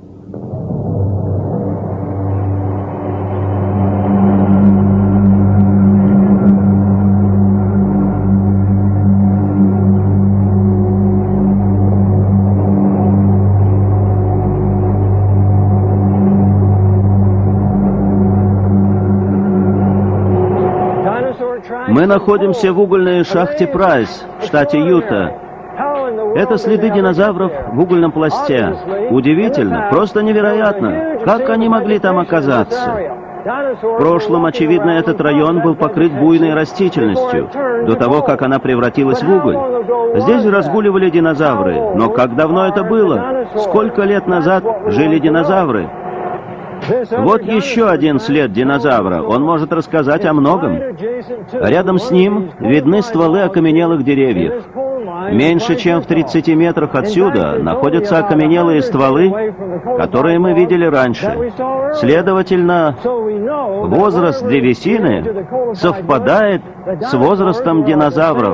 Мы находимся в угольной шахте Прайс, в штате Юта. Это следы динозавров в угольном пласте. Удивительно, просто невероятно. Как они могли там оказаться? В прошлом, очевидно, этот район был покрыт буйной растительностью, до того, как она превратилась в уголь. Здесь разгуливали динозавры, но как давно это было? Сколько лет назад жили динозавры? Вот еще один след динозавра. Он может рассказать о многом. Рядом с ним видны стволы окаменелых деревьев. Меньше чем в тридцати метрах отсюда находятся окаменелые стволы, которые мы видели раньше. Следовательно, возраст древесины совпадает с возрастом динозавров.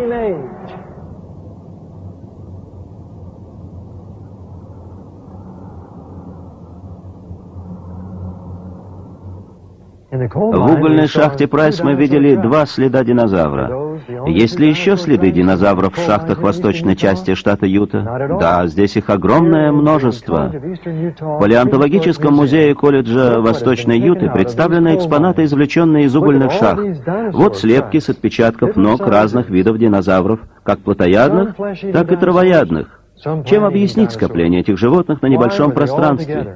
В угольной шахте Прайс мы видели два следа динозавра. Есть ли еще следы динозавров в шахтах восточной части штата Юта? Да, здесь их огромное множество. В палеонтологическом музее колледжа Восточной Юты представлены экспонаты, извлеченные из угольных шахт. Вот слепки с отпечатков ног разных видов динозавров, как плотоядных, так и травоядных. Чем объяснить скопление этих животных на небольшом пространстве?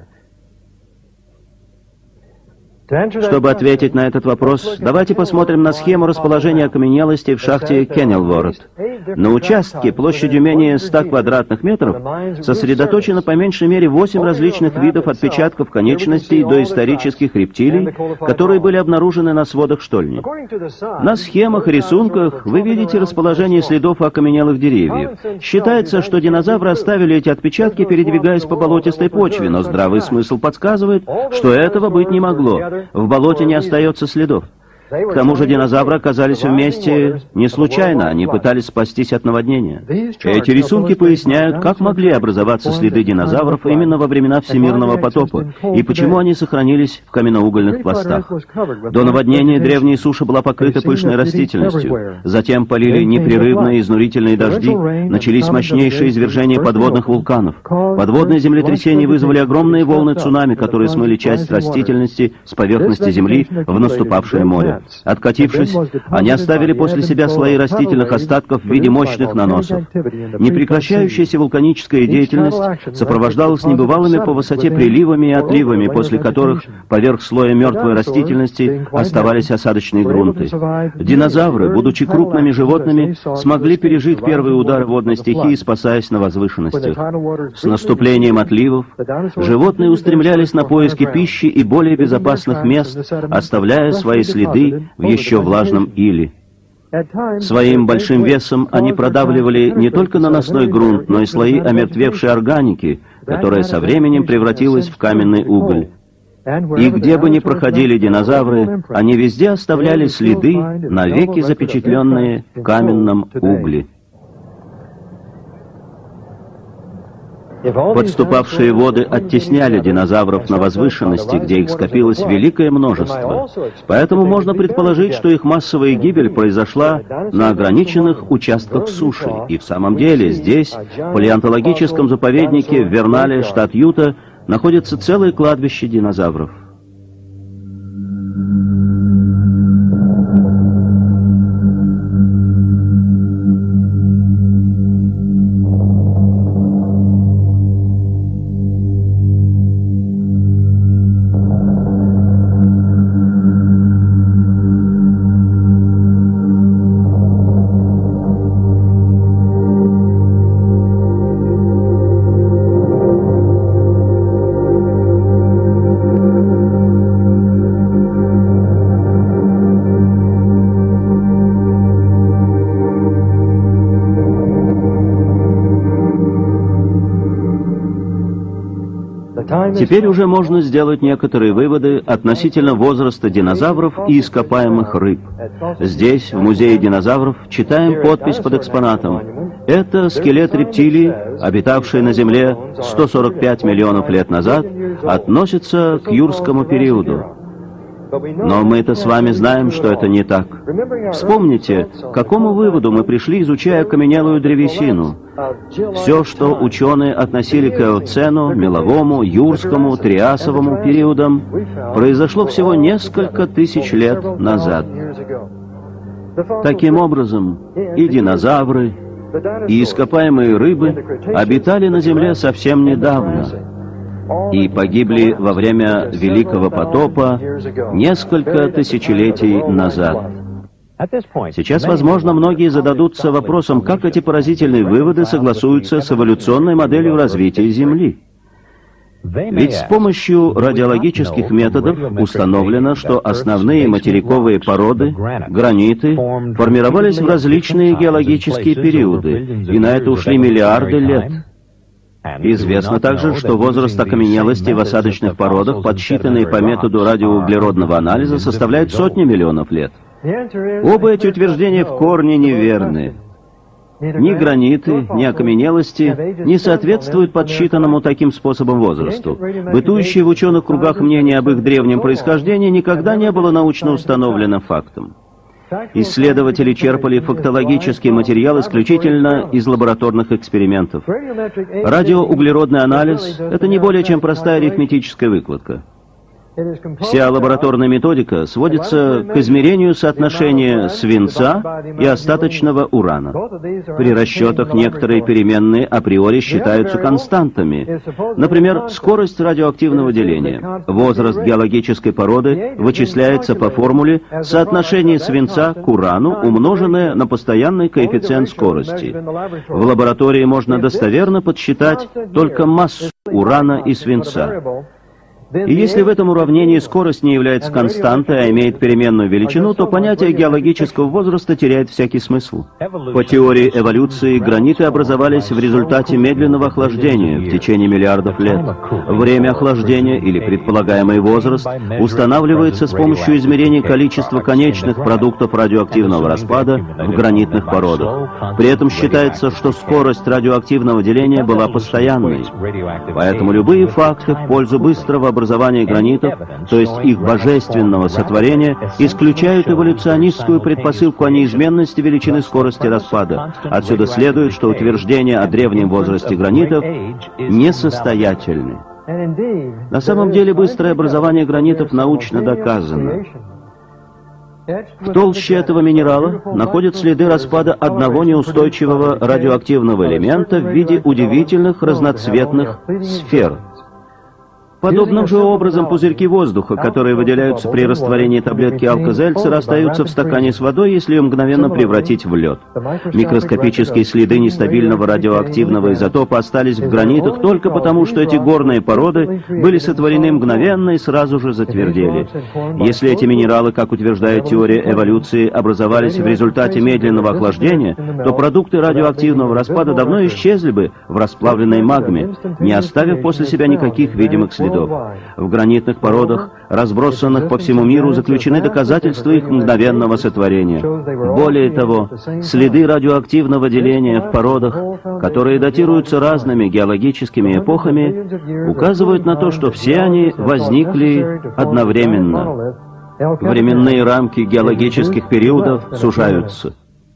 Чтобы ответить на этот вопрос, давайте посмотрим на схему расположения окаменелостей в шахте Кеннелворд. На участке площадью менее ста квадратных метров сосредоточено по меньшей мере восемь различных видов отпечатков конечностей доисторических рептилий, которые были обнаружены на сводах штольни. На схемах и рисунках вы видите расположение следов окаменелых деревьев. Считается, что динозавры оставили эти отпечатки, передвигаясь по болотистой почве, но здравый смысл подсказывает, что этого быть не могло. В болоте не остается следов. К тому же динозавры оказались вместе не случайно, они пытались спастись от наводнения. Эти рисунки поясняют, как могли образоваться следы динозавров именно во времена всемирного потопа, и почему они сохранились в каменноугольных пластах. До наводнения древняя суша была покрыта пышной растительностью. Затем полили непрерывные изнурительные дожди, начались мощнейшие извержения подводных вулканов. Подводные землетрясения вызвали огромные волны цунами, которые смыли часть растительности с поверхности земли в наступавшее море. Откатившись, они оставили после себя слои растительных остатков в виде мощных наносов. Непрекращающаяся вулканическая деятельность сопровождалась небывалыми по высоте приливами и отливами, после которых поверх слоя мертвой растительности оставались осадочные грунты. Динозавры, будучи крупными животными, смогли пережить первые удары водной стихии, спасаясь на возвышенностях. С наступлением отливов животные устремлялись на поиски пищи и более безопасных мест, оставляя свои следы в еще влажном иле. Своим большим весом они продавливали не только наносной грунт, но и слои омертвевшей органики, которая со временем превратилась в каменный уголь. И где бы ни проходили динозавры, они везде оставляли следы, навеки запечатленные в каменном угле. Подступавшие воды оттесняли динозавров на возвышенности, где их скопилось великое множество. Поэтому можно предположить, что их массовая гибель произошла на ограниченных участках суши. И в самом деле здесь, в палеонтологическом заповеднике в Вернале, штат Юта, находится целое кладбище динозавров. Теперь уже можно сделать некоторые выводы относительно возраста динозавров и ископаемых рыб. Здесь, в музее динозавров, читаем подпись под экспонатом. Это скелет рептилии, обитавший на Земле сто сорок пять миллионов лет назад, относится к юрскому периоду. Но мы-то с вами знаем, что это не так. Вспомните, к какому выводу мы пришли, изучая окаменелую древесину. Все, что ученые относили к Эоцену, Меловому, Юрскому, Триасовому периодам, произошло всего несколько тысяч лет назад. Таким образом, и динозавры, и ископаемые рыбы обитали на Земле совсем недавно и погибли во время Великого потопа несколько тысячелетий назад. Сейчас, возможно, многие зададутся вопросом, как эти поразительные выводы согласуются с эволюционной моделью развития Земли. Ведь с помощью радиологических методов установлено, что основные материковые породы, граниты, формировались в различные геологические периоды, и на это ушли миллиарды лет. Известно также, что возраст окаменелости в осадочных породах, подсчитанный по методу радиоуглеродного анализа, составляет сотни миллионов лет. Оба эти утверждения в корне неверны. Ни граниты, ни окаменелости не соответствуют подсчитанному таким способом возрасту. Бытующее в ученых кругах мнение об их древнем происхождении никогда не было научно установлено фактом. Исследователи черпали фактологический материал исключительно из лабораторных экспериментов. Радиоуглеродный анализ — это не более чем простая арифметическая выкладка. Вся лабораторная методика сводится к измерению соотношения свинца и остаточного урана. При расчетах некоторые переменные априори считаются константами. Например, скорость радиоактивного деления. Возраст геологической породы вычисляется по формуле соотношение свинца к урану, умноженное на постоянный коэффициент скорости. В лаборатории можно достоверно подсчитать только массу урана и свинца. И если в этом уравнении скорость не является константой, а имеет переменную величину, то понятие геологического возраста теряет всякий смысл. По теории эволюции, граниты образовались в результате медленного охлаждения в течение миллиардов лет. Время охлаждения, или предполагаемый возраст, устанавливается с помощью измерения количества конечных продуктов радиоактивного распада в гранитных породах. При этом считается, что скорость радиоактивного деления была постоянной. Поэтому любые факты в пользу быстрого образования гранитов, то есть их божественного сотворения, исключают эволюционистскую предпосылку о неизменности величины скорости распада. Отсюда следует, что утверждения о древнем возрасте гранитов несостоятельны. На самом деле быстрое образование гранитов научно доказано. В толще этого минерала находят следы распада одного неустойчивого радиоактивного элемента в виде удивительных разноцветных сфер. Подобным же образом пузырьки воздуха, которые выделяются при растворении таблетки алкозельцера, остаются в стакане с водой, если ее мгновенно превратить в лед. Микроскопические следы нестабильного радиоактивного изотопа остались в гранитах только потому, что эти горные породы были сотворены мгновенно и сразу же затвердели. Если эти минералы, как утверждает теория эволюции, образовались в результате медленного охлаждения, то продукты радиоактивного распада давно исчезли бы в расплавленной магме, не оставив после себя никаких видимых следов. В гранитных породах, разбросанных по всему миру, заключены доказательства их мгновенного сотворения. Более того, следы радиоактивного деления в породах, которые датируются разными геологическими эпохами, указывают на то, что все они возникли одновременно. Временные рамки геологических периодов сужаются.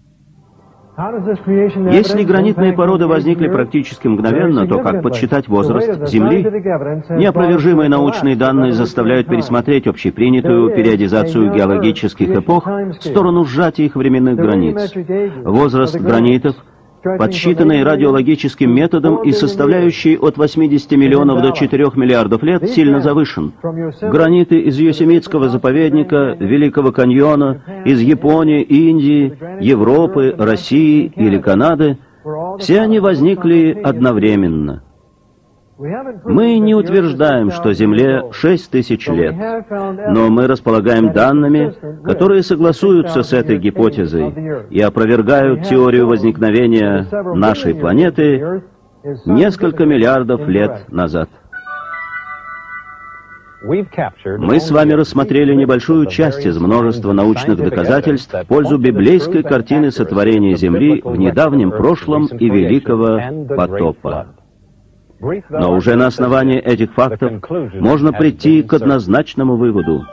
Если гранитные породы возникли практически мгновенно, то как подсчитать возраст Земли? Неопровержимые научные данные заставляют пересмотреть общепринятую периодизацию геологических эпох в сторону сжатия их временных границ. Возраст гранитов, подсчитанный радиологическим методом и составляющий от восьмидесяти миллионов до четырёх миллиардов лет, сильно завышен. Граниты из Йосемитского заповедника, Великого каньона, из Японии, Индии, Европы, России или Канады, все они возникли одновременно. Мы не утверждаем, что Земле шесть тысяч лет, но мы располагаем данными, которые согласуются с этой гипотезой и опровергают теорию возникновения нашей планеты несколько миллиардов лет назад. Мы с вами рассмотрели небольшую часть из множества научных доказательств в пользу библейской картины сотворения Земли в недавнем прошлом и Великого потопа. Но уже на основании этих фактов можно прийти к однозначному выводу.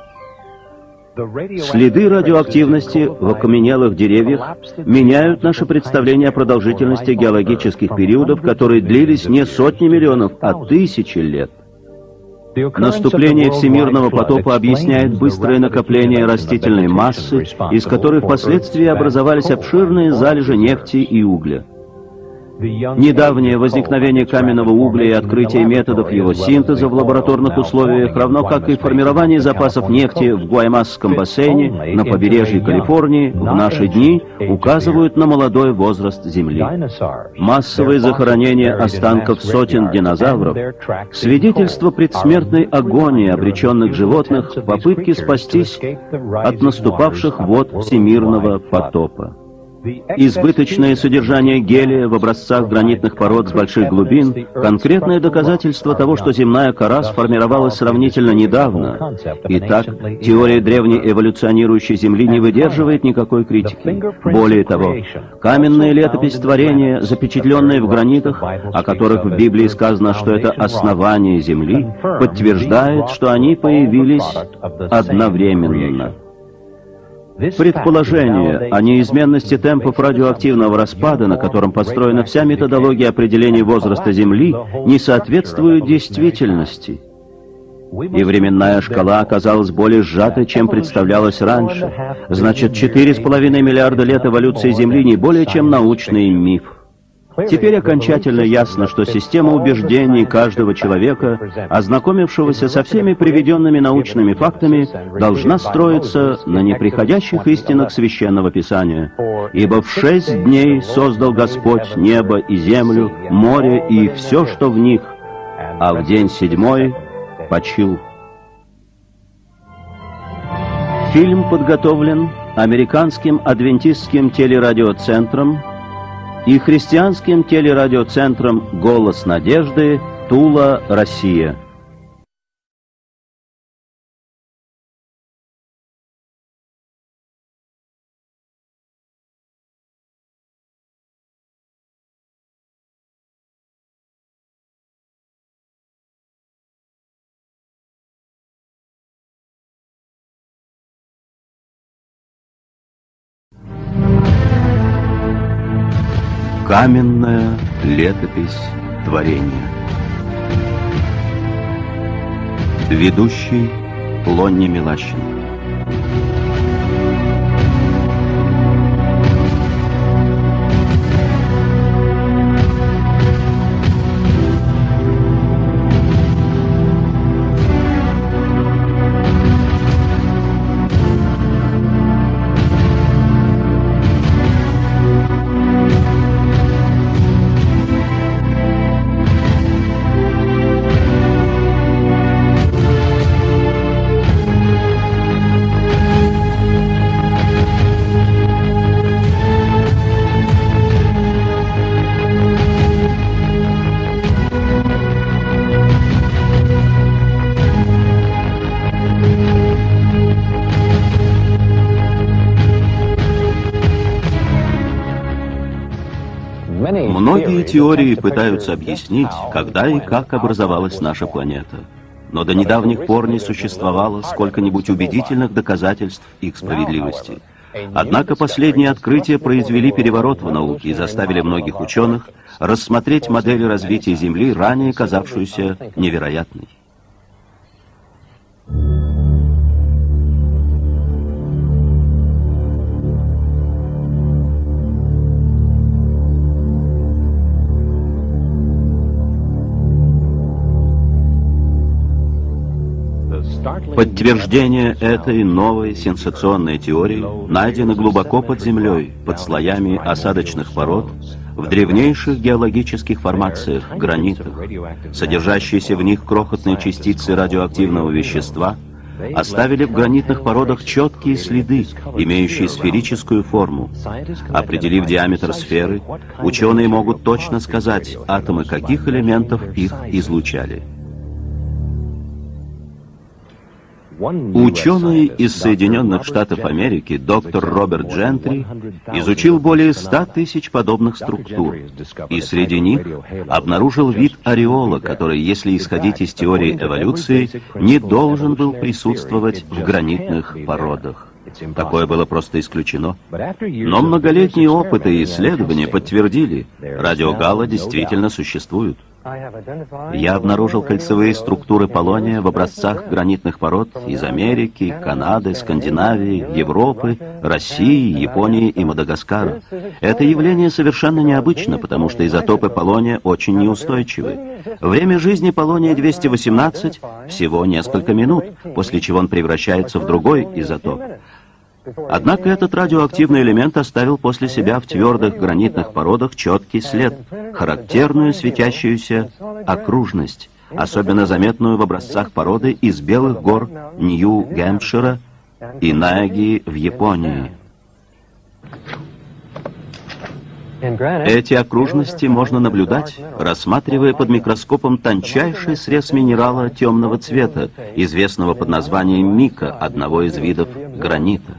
Следы радиоактивности в окаменелых деревьях меняют наше представление о продолжительности геологических периодов, которые длились не сотни миллионов, а тысячи лет. Наступление всемирного потопа объясняет быстрое накопление растительной массы, из которой впоследствии образовались обширные залежи нефти и угля. Недавнее возникновение каменного угля и открытие методов его синтеза в лабораторных условиях, равно как и формирование запасов нефти в Гуаймасском бассейне на побережье Калифорнии в наши дни указывают на молодой возраст Земли. Массовые захоронения останков сотен динозавров — свидетельство предсмертной агонии обреченных животных в попытке спастись от наступавших вод всемирного потопа. Избыточное содержание гелия в образцах гранитных пород с больших глубин — конкретное доказательство того, что земная кора сформировалась сравнительно недавно. Итак, теория древней эволюционирующей Земли не выдерживает никакой критики. Более того, каменная летопись творения, запечатленная в гранитах, о которых в Библии сказано, что это основание Земли, подтверждает, что они появились одновременно. Предположение о неизменности темпов радиоактивного распада, на котором построена вся методология определения возраста Земли, не соответствует действительности. И временная шкала оказалась более сжатой, чем представлялось раньше. Значит, четыре с половиной миллиарда лет эволюции Земли не более чем научный миф. Теперь окончательно ясно, что система убеждений каждого человека, ознакомившегося со всеми приведенными научными фактами, должна строиться на неприходящих истинах Священного Писания. «Ибо в шесть дней создал Господь небо и землю, море и все, что в них, а в день седьмой почил». Фильм подготовлен Американским адвентистским телерадиоцентром и христианским телерадиоцентром «Голос надежды», Тула, Россия. Каменная летопись творения. Ведущий Лонни Милащенко. Многие теории пытаются объяснить, когда и как образовалась наша планета. Но до недавних пор не существовало сколько-нибудь убедительных доказательств их справедливости. Однако последние открытия произвели переворот в науке и заставили многих ученых рассмотреть модели развития Земли, ранее казавшуюся невероятной. Подтверждение этой новой сенсационной теории найдено глубоко под землей, под слоями осадочных пород, в древнейших геологических формациях, гранитах. Содержащиеся в них крохотные частицы радиоактивного вещества оставили в гранитных породах четкие следы, имеющие сферическую форму. Определив диаметр сферы, ученые могут точно сказать, атомы каких элементов их излучали. Ученый из Соединенных Штатов Америки, доктор Роберт Джентри, изучил более ста тысяч подобных структур, и среди них обнаружил вид ореола, который, если исходить из теории эволюции, не должен был присутствовать в гранитных породах. Такое было просто исключено. Но многолетние опыты и исследования подтвердили, радиогало действительно существуют. Я обнаружил кольцевые структуры полония в образцах гранитных пород из Америки, Канады, Скандинавии, Европы, России, Японии и Мадагаскара. Это явление совершенно необычно, потому что изотопы полония очень неустойчивы. Время жизни полония двести восемнадцать всего несколько минут, после чего он превращается в другой изотоп. Однако этот радиоактивный элемент оставил после себя в твердых гранитных породах четкий след, характерную светящуюся окружность, особенно заметную в образцах породы из белых гор Нью-Гэмпшира и Наяги в Японии. Эти окружности можно наблюдать, рассматривая под микроскопом тончайший срез минерала темного цвета, известного под названием мика, одного из видов гранита.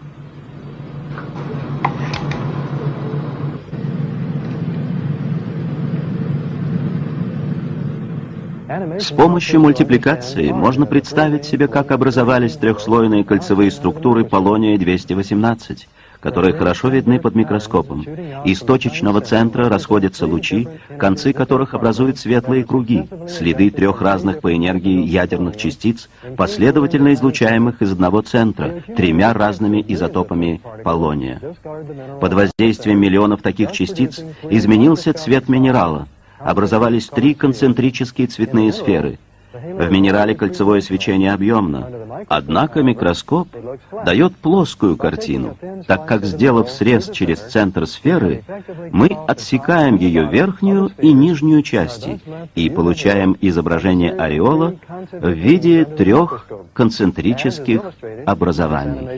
С помощью мультипликации можно представить себе, как образовались трехслойные кольцевые структуры полония двести восемнадцать, которые хорошо видны под микроскопом. Из точечного центра расходятся лучи, концы которых образуют светлые круги, следы трех разных по энергии ядерных частиц, последовательно излучаемых из одного центра, тремя разными изотопами полония. Под воздействием миллионов таких частиц изменился цвет минерала. Образовались три концентрические цветные сферы. В минерале кольцевое свечение объемно, однако микроскоп дает плоскую картину, так как, сделав срез через центр сферы, мы отсекаем ее верхнюю и нижнюю части и получаем изображение ореола в виде трех концентрических образований.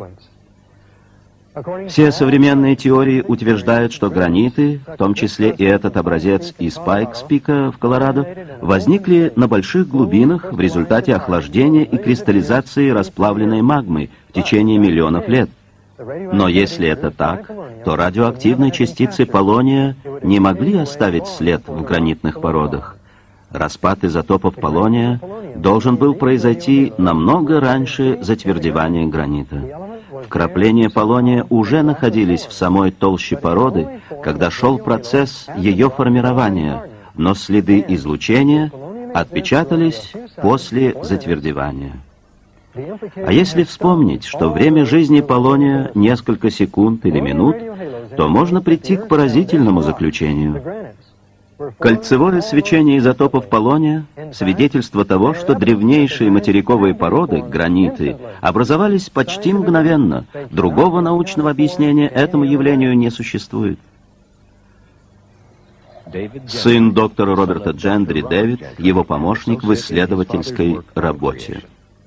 Все современные теории утверждают, что граниты, в том числе и этот образец из Пайкс-Пика в Колорадо, возникли на больших глубинах в результате охлаждения и кристаллизации расплавленной магмы в течение миллионов лет. Но если это так, то радиоактивные частицы полония не могли оставить след в гранитных породах. Распад изотопов полония должен был произойти намного раньше затвердевания гранита. Вкрапления полония уже находились в самой толще породы, когда шел процесс ее формирования, но следы излучения отпечатались после затвердевания. А если вспомнить, что время жизни полония несколько секунд или минут, то можно прийти к поразительному заключению. Кольцевое свечение изотопов полония – свидетельство того, что древнейшие материковые породы, граниты, образовались почти мгновенно. Другого научного объяснения этому явлению не существует. Сын доктора Роберта Джентри, Дэвид, его помощник в исследовательской работе.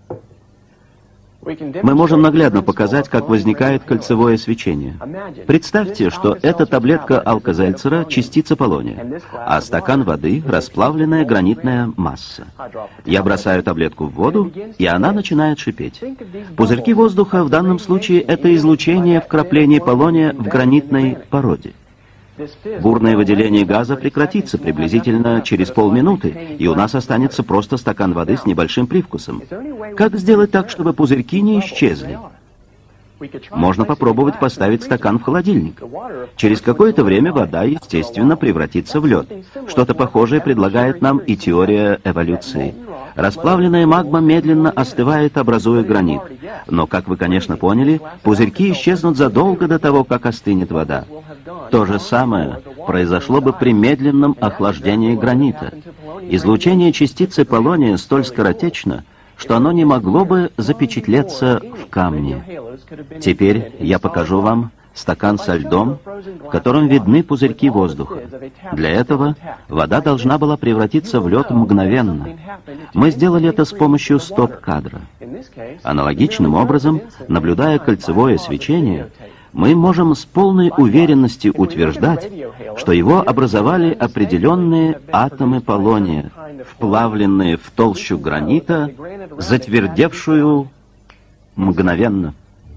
Мы можем наглядно показать, как возникает кольцевое свечение. Представьте, что эта таблетка алка-зельцера – частица полония, а стакан воды – расплавленная гранитная масса. Я бросаю таблетку в воду, и она начинает шипеть. Пузырьки воздуха в данном случае – это излучение вкраплений полония в гранитной породе. Бурное выделение газа прекратится приблизительно через полминуты, и у нас останется просто стакан воды с небольшим привкусом. Как сделать так, чтобы пузырьки не исчезли? Можно попробовать поставить стакан в холодильник. Через какое-то время вода, естественно, превратится в лед. Что-то похожее предлагает нам и теория эволюции. Расплавленная магма медленно остывает, образуя гранит. Но, как вы, конечно, поняли, пузырьки исчезнут задолго до того, как остынет вода. То же самое произошло бы при медленном охлаждении гранита. Излучение частицы полония столь скоротечно, что оно не могло бы запечатлеться в камне. Теперь я покажу вам стакан со льдом, в котором видны пузырьки воздуха. Для этого вода должна была превратиться в лед мгновенно. Мы сделали это с помощью стоп-кадра. Аналогичным образом, наблюдая кольцевое свечение, мы можем с полной уверенностью утверждать, что его образовали определенные атомы полония, вплавленные в толщу гранита, затвердевшую мгновенно.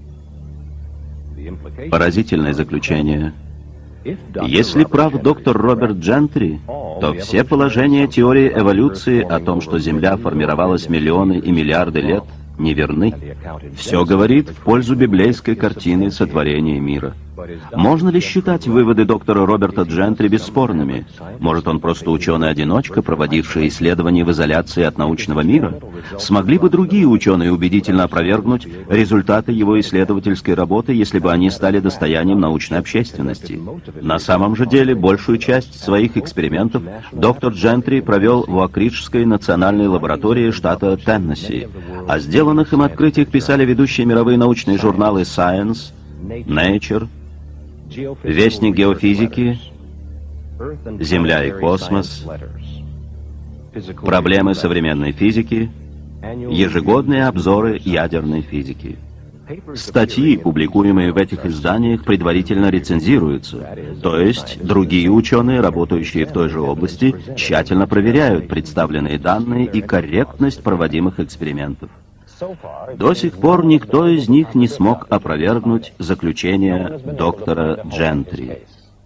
Поразительное заключение. Если прав доктор Роберт Джентри, то все положения теории эволюции о том, что Земля формировалась миллионы и миллиарды лет, неверны. Все говорит в пользу библейской картины сотворения мира. Можно ли считать выводы доктора Роберта Джентри бесспорными? Может, он просто ученый-одиночка, проводивший исследования в изоляции от научного мира? Смогли бы другие ученые убедительно опровергнуть результаты его исследовательской работы, если бы они стали достоянием научной общественности? На самом же деле, большую часть своих экспериментов доктор Джентри провел в Уокриджской национальной лаборатории штата Теннесси. О сделанных им открытиях писали ведущие мировые научные журналы Science, Nature, Вестник геофизики, Земля и космос, Проблемы современной физики, ежегодные обзоры ядерной физики. Статьи, публикуемые в этих изданиях, предварительно рецензируются, то есть другие ученые, работающие в той же области, тщательно проверяют представленные данные и корректность проводимых экспериментов. До сих пор никто из них не смог опровергнуть заключение доктора Джентри.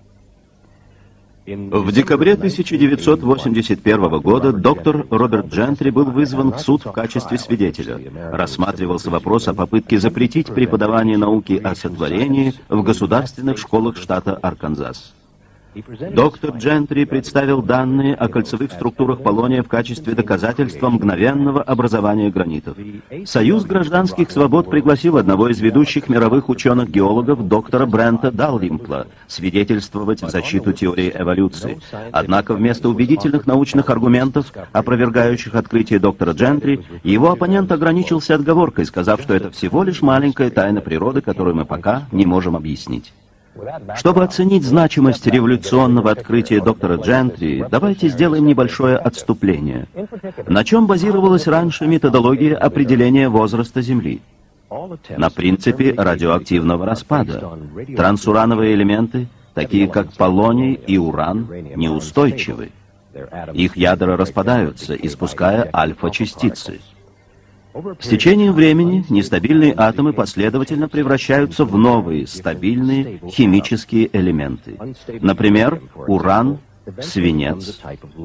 В декабре тысяча девятьсот восемьдесят первого года доктор Роберт Джентри был вызван в суд в качестве свидетеля. Рассматривался вопрос о попытке запретить преподавание науки о сотворении в государственных школах штата Арканзас. Доктор Джентри представил данные о кольцевых структурах полония в качестве доказательства мгновенного образования гранитов. Союз гражданских свобод пригласил одного из ведущих мировых ученых-геологов, доктора Брента Далримпла, свидетельствовать в защиту теории эволюции. Однако вместо убедительных научных аргументов, опровергающих открытие доктора Джентри, его оппонент ограничился отговоркой, сказав, что это всего лишь маленькая тайна природы, которую мы пока не можем объяснить. Чтобы оценить значимость революционного открытия доктора Джентри, давайте сделаем небольшое отступление. На чем базировалась раньше методология определения возраста Земли? На принципе радиоактивного распада. Трансурановые элементы, такие как полоний и уран, неустойчивы. Их ядра распадаются, испуская альфа-частицы. С течением времени нестабильные атомы последовательно превращаются в новые стабильные химические элементы. Например, уран, свинец.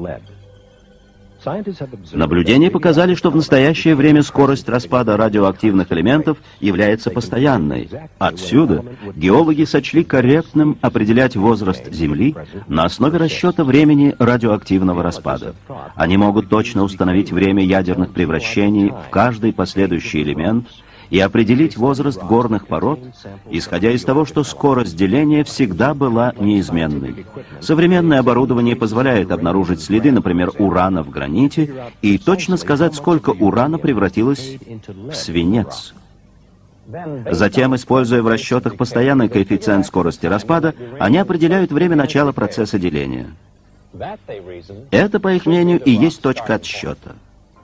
Наблюдения показали, что в настоящее время скорость распада радиоактивных элементов является постоянной. Отсюда геологи сочли корректным определять возраст Земли на основе расчета времени радиоактивного распада. Они могут точно установить время ядерных превращений в каждый последующий элемент и определить возраст горных пород, исходя из того, что скорость деления всегда была неизменной. Современное оборудование позволяет обнаружить следы, например, урана в граните, и точно сказать, сколько урана превратилось в свинец. Затем, используя в расчетах постоянный коэффициент скорости распада, они определяют время начала процесса деления. Это, по их мнению, и есть точка отсчета.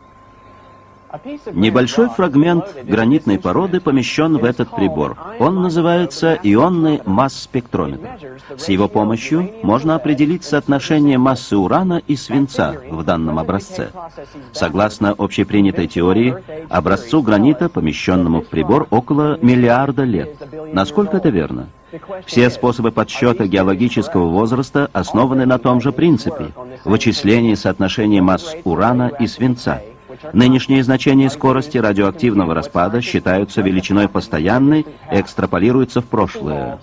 Небольшой фрагмент гранитной породы помещен в этот прибор. Он называется ионный масс-спектрометр. С его помощью можно определить соотношение массы урана и свинца в данном образце. Согласно общепринятой теории, образцу гранита, помещенному в прибор, около миллиарда лет. Насколько это верно? Все способы подсчета геологического возраста основаны на том же принципе – вычислении соотношения масс урана и свинца. Нынешние значения скорости радиоактивного распада считаются величиной постоянной и экстраполируются в прошлое.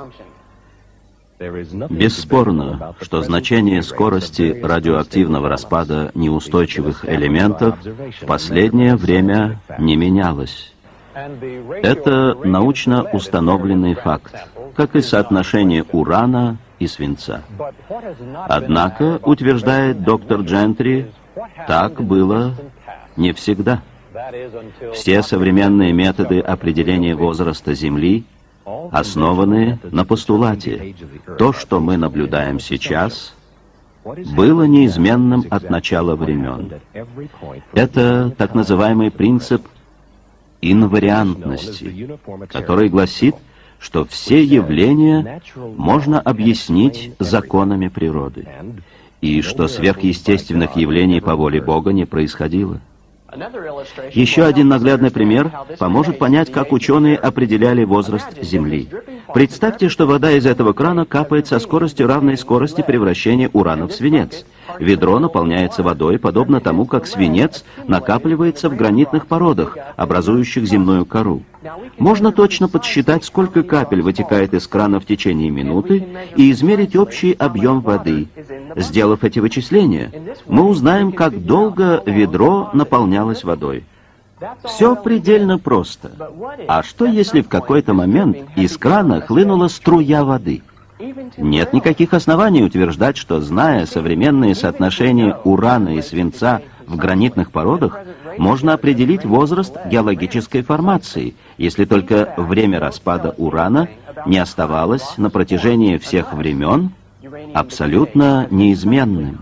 Бесспорно, что значение скорости радиоактивного распада неустойчивых элементов в последнее время не менялось. Это научно установленный факт, как и соотношение урана и свинца. Однако, утверждает доктор Джентри, так было не всегда. Все современные методы определения возраста Земли основаны на постулате. То, что мы наблюдаем сейчас, было неизменным от начала времен. Это так называемый принцип инвариантности, который гласит, что все явления можно объяснить законами природы, и что сверхъестественных явлений по воле Бога не происходило. Еще один наглядный пример поможет понять, как ученые определяли возраст Земли. Представьте, что вода из этого крана капает со скоростью, равной скорости превращения урана в свинец. Ведро наполняется водой, подобно тому, как свинец накапливается в гранитных породах, образующих земную кору. Можно точно подсчитать, сколько капель вытекает из крана в течение минуты, и измерить общий объем воды. Сделав эти вычисления, мы узнаем, как долго ведро наполнялось водой. Все предельно просто. А что, если в какой-то момент из крана хлынула струя воды? Нет никаких оснований утверждать, что, зная современные соотношения урана и свинца в гранитных породах, можно определить возраст геологической формации, если только время распада урана не оставалось на протяжении всех времен абсолютно неизменным.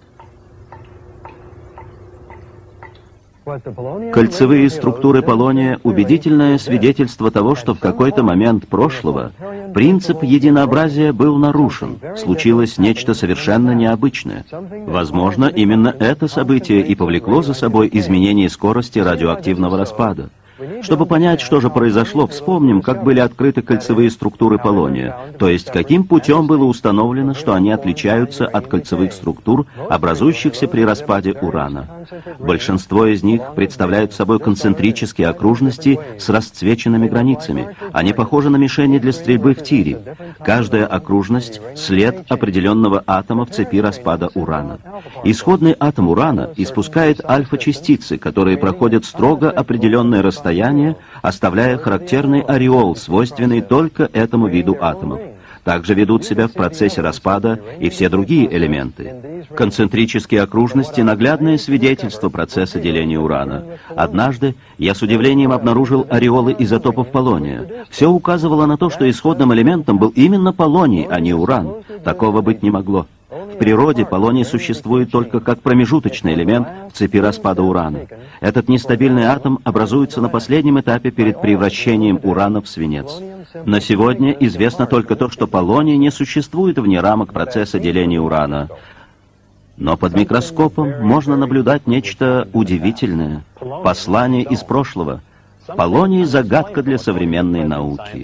Кольцевые структуры полония – убедительное свидетельство того, что в какой-то момент прошлого принцип единообразия был нарушен, случилось нечто совершенно необычное. Возможно, именно это событие и повлекло за собой изменение скорости радиоактивного распада. Чтобы понять, что же произошло, вспомним, как были открыты кольцевые структуры полония, то есть каким путем было установлено, что они отличаются от кольцевых структур, образующихся при распаде урана. Большинство из них представляют собой концентрические окружности с расцвеченными границами. Они похожи на мишени для стрельбы в тире. Каждая окружность — след определенного атома в цепи распада урана. Исходный атом урана испускает альфа-частицы, которые проходят строго определенное расстояние, оставляя характерный ореол, свойственный только этому виду атомов. Также ведут себя в процессе распада и все другие элементы. Концентрические окружности — наглядное свидетельство процесса деления урана. Однажды я с удивлением обнаружил ореолы изотопов полония. Все указывало на то, что исходным элементом был именно полоний, а не уран. Такого быть не могло. В природе полоний существует только как промежуточный элемент в цепи распада урана. Этот нестабильный атом образуется на последнем этапе перед превращением урана в свинец. На сегодня известно только то, что полоний не существует вне рамок процесса деления урана. Но под микроскопом можно наблюдать нечто удивительное. Послание из прошлого. Полоний — загадка для современной науки.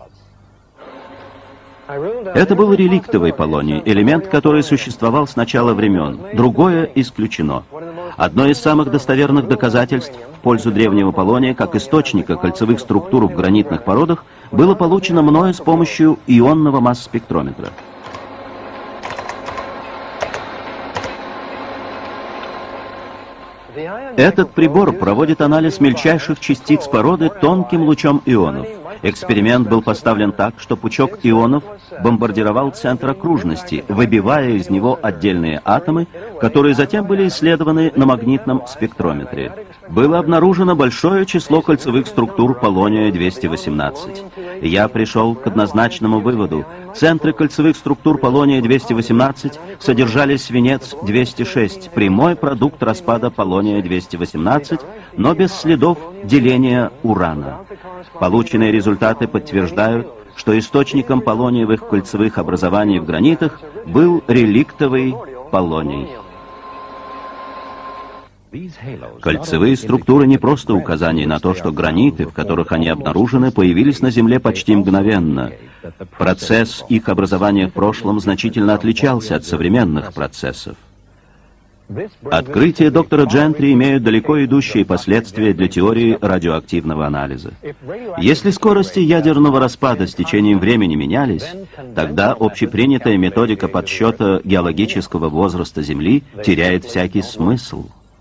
Это был реликтовый полоний, элемент, который существовал с начала времен. Другое исключено. Одно из самых достоверных доказательств в пользу древнего полония, как источника кольцевых структур в гранитных породах, было получено мною с помощью ионного масс-спектрометра. Этот прибор проводит анализ мельчайших частиц породы тонким лучом ионов. Эксперимент был поставлен так, что пучок ионов бомбардировал центр окружности, выбивая из него отдельные атомы, которые затем были исследованы на магнитном спектрометре. Было обнаружено большое число кольцевых структур полония двести восемнадцать. Я пришел к однозначному выводу. Центры кольцевых структур полония двести восемнадцать содержали свинец двести шесть, прямой продукт распада полония двести восемнадцать, но без следов деления урана. Полученные результаты подтверждают, что источником полониевых кольцевых образований в гранитах был реликтовый полоний. Кольцевые структуры не просто указание на то, что граниты, в которых они обнаружены, появились на Земле почти мгновенно. Процесс их образования в прошлом значительно отличался от современных процессов. Открытия доктора Джентри имеют далеко идущие последствия для теории радиоактивного анализа. Если скорости ядерного распада с течением времени менялись, тогда общепринятая методика подсчета геологического возраста Земли теряет всякий смысл.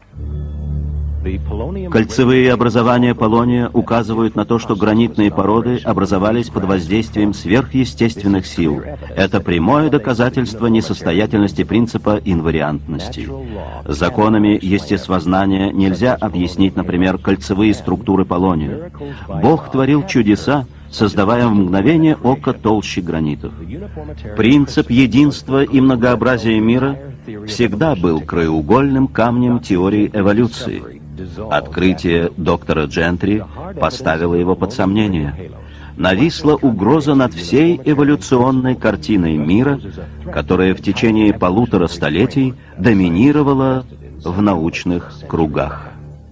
Кольцевые образования полония указывают на то, что гранитные породы образовались под воздействием сверхъестественных сил. Это прямое доказательство несостоятельности принципа инвариантности. Законами естествознания нельзя объяснить, например, кольцевые структуры полония. Бог творил чудеса, создавая в мгновение ока толщи гранитов. Принцип единства и многообразия мира всегда был краеугольным камнем теории эволюции. Открытие доктора Джентри поставило его под сомнение. нависла угроза над всей эволюционной картиной мира, которая в течение полутора столетий доминировала в научных кругах.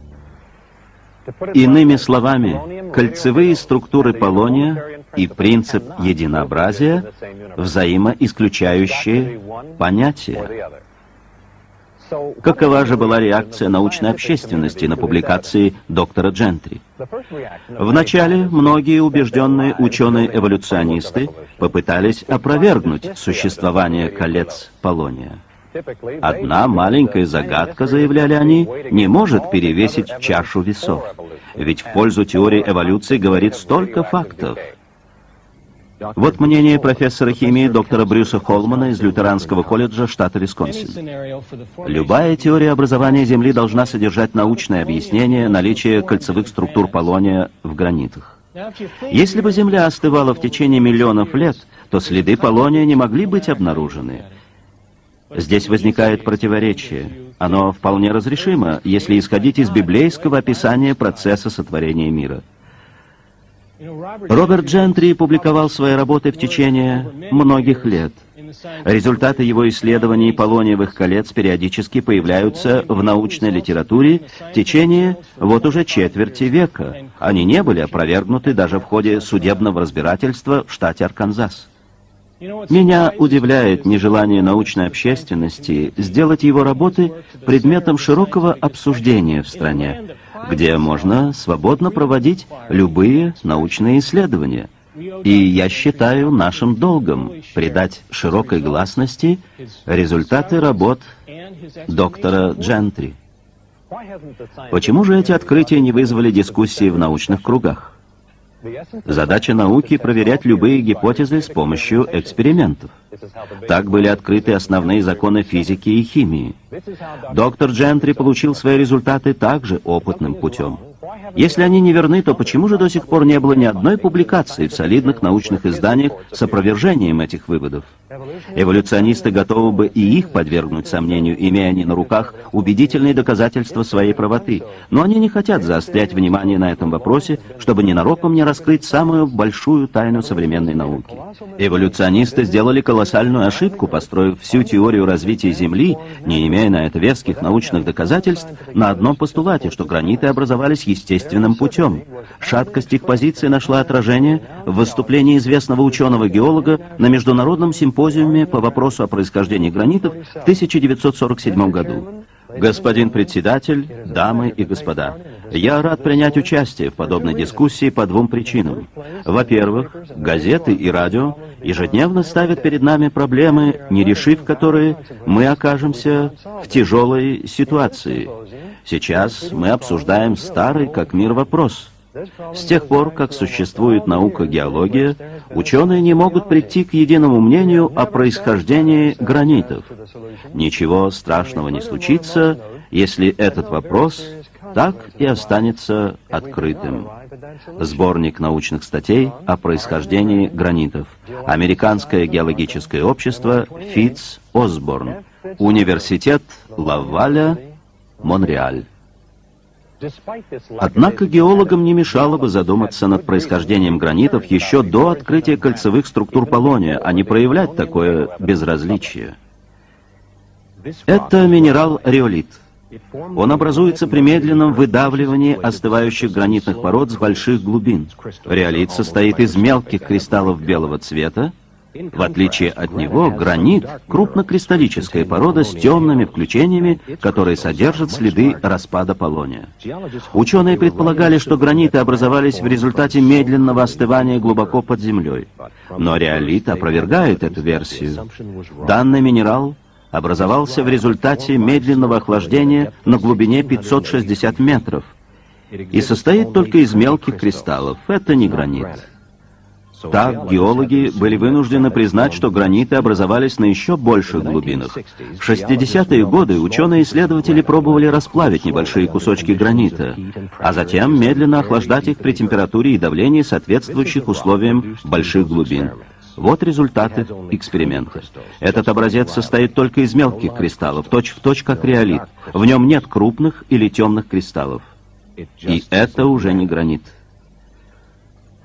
Иными словами, кольцевые структуры полония и принцип единообразия – взаимоисключающие понятия. Какова же была реакция научной общественности на публикации доктора Джентри? Вначале многие убежденные ученые-эволюционисты попытались опровергнуть существование колец полония. Одна маленькая загадка, заявляли они, не может перевесить чашу весов, ведь в пользу теории эволюции говорит столько фактов. Вот мнение профессора химии доктора Брюса Холмана из Лютеранского колледжа штата Висконсин. Любая теория образования Земли должна содержать научное объяснение наличия кольцевых структур полония в гранитах. Если бы Земля остывала в течение миллионов лет, то следы полония не могли быть обнаружены. Здесь возникает противоречие. Оно вполне разрешимо, если исходить из библейского описания процесса сотворения мира. Роберт Джентри публиковал свои работы в течение многих лет. Результаты его исследований полониевых колец периодически появляются в научной литературе в течение вот уже четверти века. Они не были опровергнуты даже в ходе судебного разбирательства в штате Арканзас. Меня удивляет нежелание научной общественности сделать его работы предметом широкого обсуждения в стране, где можно свободно проводить любые научные исследования. И я считаю нашим долгом придать широкой гласности результаты работ доктора Джентри. Почему же эти открытия не вызвали дискуссии в научных кругах? Задача науки — проверять любые гипотезы с помощью экспериментов. Так были открыты основные законы физики и химии. Доктор Джентри получил свои результаты также опытным путем. Если они не верны, то почему же до сих пор не было ни одной публикации в солидных научных изданиях с опровержением этих выводов? Эволюционисты готовы бы и их подвергнуть сомнению, имея они на руках убедительные доказательства своей правоты. Но они не хотят заострять внимание на этом вопросе, чтобы ненароком не раскрыть самую большую тайну современной науки. Эволюционисты сделали колоссальную ошибку, построив всю теорию развития Земли, не имея на это веских научных доказательств, на одном постулате, что граниты образовались естественным путем. Шаткость их позиции нашла отражение в выступлении известного ученого-геолога на международном симпозиуме по вопросу о происхождении гранитов в тысяча девятьсот сорок седьмом году. Господин председатель, дамы и господа, я рад принять участие в подобной дискуссии по двум причинам. Во-первых, газеты и радио ежедневно ставят перед нами проблемы, не решив которые, мы окажемся в тяжелой ситуации. Сейчас мы обсуждаем старый как мир вопрос. С тех пор, как существует наука геология, ученые не могут прийти к единому мнению о происхождении гранитов. Ничего страшного не случится, если этот вопрос так и останется открытым. Сборник научных статей о происхождении гранитов. Американское геологическое общество Фитц Осборн. Университет Лаваля, Монреаль. Однако геологам не мешало бы задуматься над происхождением гранитов еще до открытия кольцевых структур полония, а не проявлять такое безразличие. Это минерал риолит. Он образуется при медленном выдавливании остывающих гранитных пород с больших глубин. Риолит состоит из мелких кристаллов белого цвета. В отличие от него, гранит – крупнокристаллическая порода с темными включениями, которые содержат следы распада полония. Ученые предполагали, что граниты образовались в результате медленного остывания глубоко под землей. Но риолит опровергает эту версию. Данный минерал образовался в результате медленного охлаждения на глубине пятьсот шестьдесят метров и состоит только из мелких кристаллов. Это не гранит. Так, геологи были вынуждены признать, что граниты образовались на еще больших глубинах. В шестидесятые годы ученые-исследователи пробовали расплавить небольшие кусочки гранита, а затем медленно охлаждать их при температуре и давлении, соответствующих условиям больших глубин. Вот результаты эксперимента. Этот образец состоит только из мелких кристаллов, точь-в-точь как риолит. В нем нет крупных или темных кристаллов. И это уже не гранит.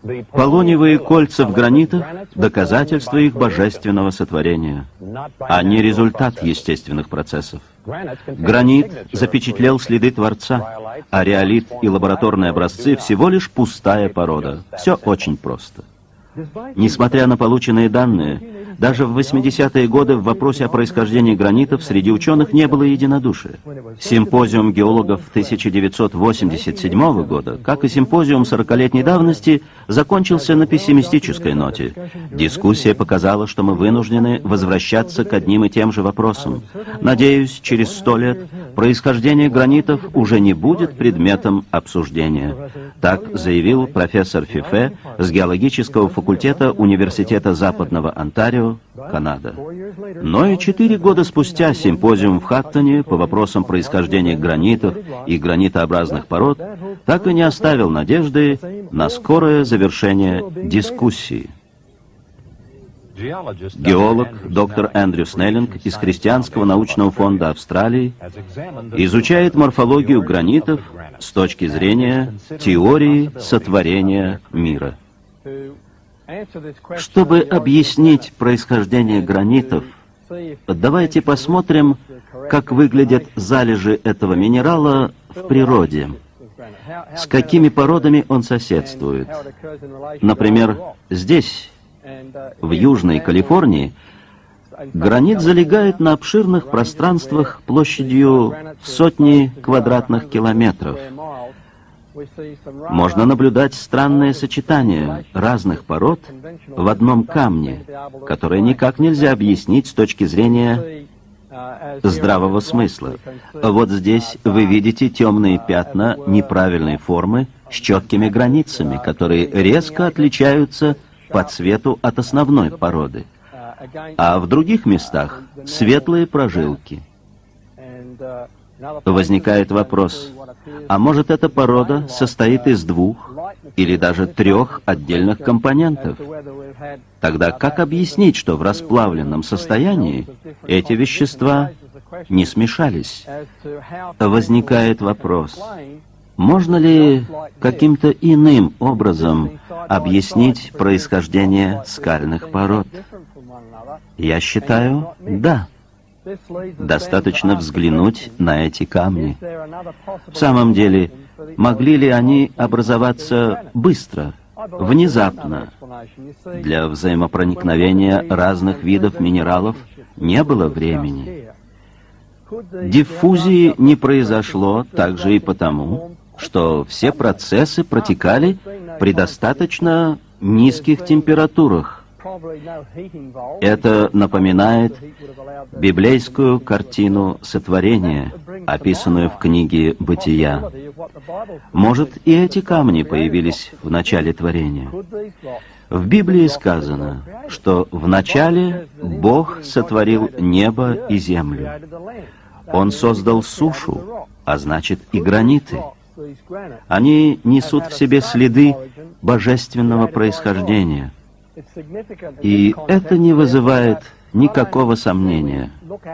Полониевые кольца в гранитах – доказательство их божественного сотворения, а не результат естественных процессов. Гранит запечатлел следы Творца, а реолит и лабораторные образцы – всего лишь пустая порода. Все очень просто. Несмотря на полученные данные, даже в восьмидесятые годы в вопросе о происхождении гранитов среди ученых не было единодушия. Симпозиум геологов тысяча девятьсот восемьдесят седьмого года, как и симпозиум сорокалетней давности, закончился на пессимистической ноте. Дискуссия показала, что мы вынуждены возвращаться к одним и тем же вопросам. Надеюсь, через сто лет происхождение гранитов уже не будет предметом обсуждения. Так заявил профессор Фифе с геологического факультета Университета Западного Онтарио, Канада. Но и четыре года спустя симпозиум в Хаттоне по вопросам происхождения гранитов и гранитообразных пород так и не оставил надежды на скорое завершение дискуссии. Геолог доктор Эндрю Снеллинг из Христианского научного фонда Австралии изучает морфологию гранитов с точки зрения теории сотворения мира. Чтобы объяснить происхождение гранитов, давайте посмотрим, как выглядят залежи этого минерала в природе, с какими породами он соседствует. Например, здесь, в Южной Калифорнии, гранит залегает на обширных пространствах площадью в сотни квадратных километров. Можно наблюдать странное сочетание разных пород в одном камне, которое никак нельзя объяснить с точки зрения здравого смысла. Вот здесь вы видите темные пятна неправильной формы с четкими границами, которые резко отличаются по цвету от основной породы. А в других местах светлые прожилки. Возникает вопрос, а может эта порода состоит из двух или даже трех отдельных компонентов? Тогда как объяснить, что в расплавленном состоянии эти вещества не смешались? Возникает вопрос, можно ли каким-то иным образом объяснить происхождение скальных пород? Я считаю, да. Достаточно взглянуть на эти камни. В самом деле, могли ли они образоваться быстро, внезапно? Для взаимопроникновения разных видов минералов не было времени. Диффузии не произошло также и потому, что все процессы протекали при достаточно низких температурах. Это напоминает библейскую картину сотворения, описанную в книге «Бытия». Может, и эти камни появились в начале творения. В Библии сказано, что в начале Бог сотворил небо и землю. Он создал сушу, а значит и граниты. Они несут в себе следы божественного происхождения. И это не вызывает никакого сомнения.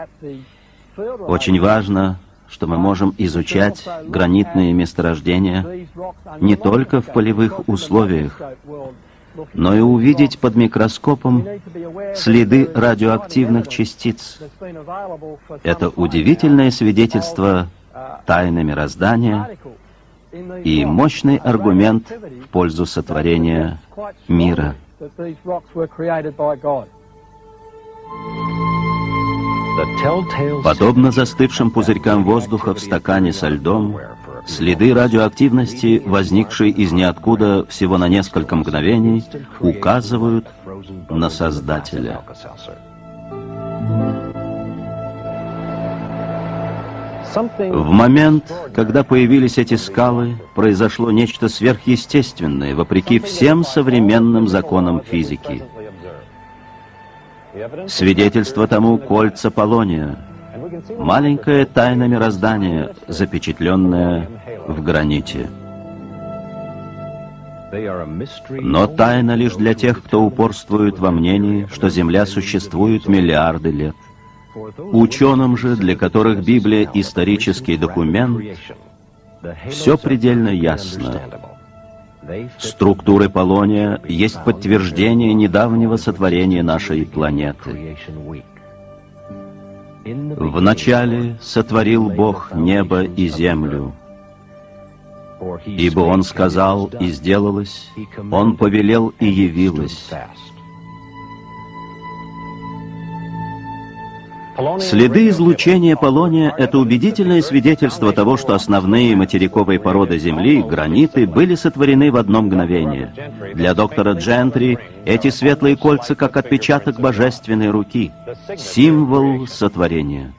Очень важно, что мы можем изучать гранитные месторождения не только в полевых условиях, но и увидеть под микроскопом следы радиоактивных частиц. Это удивительное свидетельство тайны мироздания и мощный аргумент в пользу сотворения мира. Подобно застывшим пузырькам воздуха в стакане со льдом, следы радиоактивности, возникшие из ниоткуда всего на несколько мгновений, указывают на Создателя. В момент, когда появились эти скалы, произошло нечто сверхъестественное, вопреки всем современным законам физики. Свидетельство тому кольца полония, маленькая тайна мироздания, запечатленная в граните. Но тайна лишь для тех, кто упорствует во мнении, что Земля существует миллиарды лет. Ученым же, для которых Библия — исторический документ, все предельно ясно. Структуры полония есть подтверждение недавнего сотворения нашей планеты. «Вначале сотворил Бог небо и землю, ибо Он сказал, и сделалось, Он повелел, и явилось». Следы излучения полония — это убедительное свидетельство того, что основные материковые породы Земли, граниты, были сотворены в одно мгновение. Для доктора Джентри эти светлые кольца как отпечаток божественной руки, символ сотворения.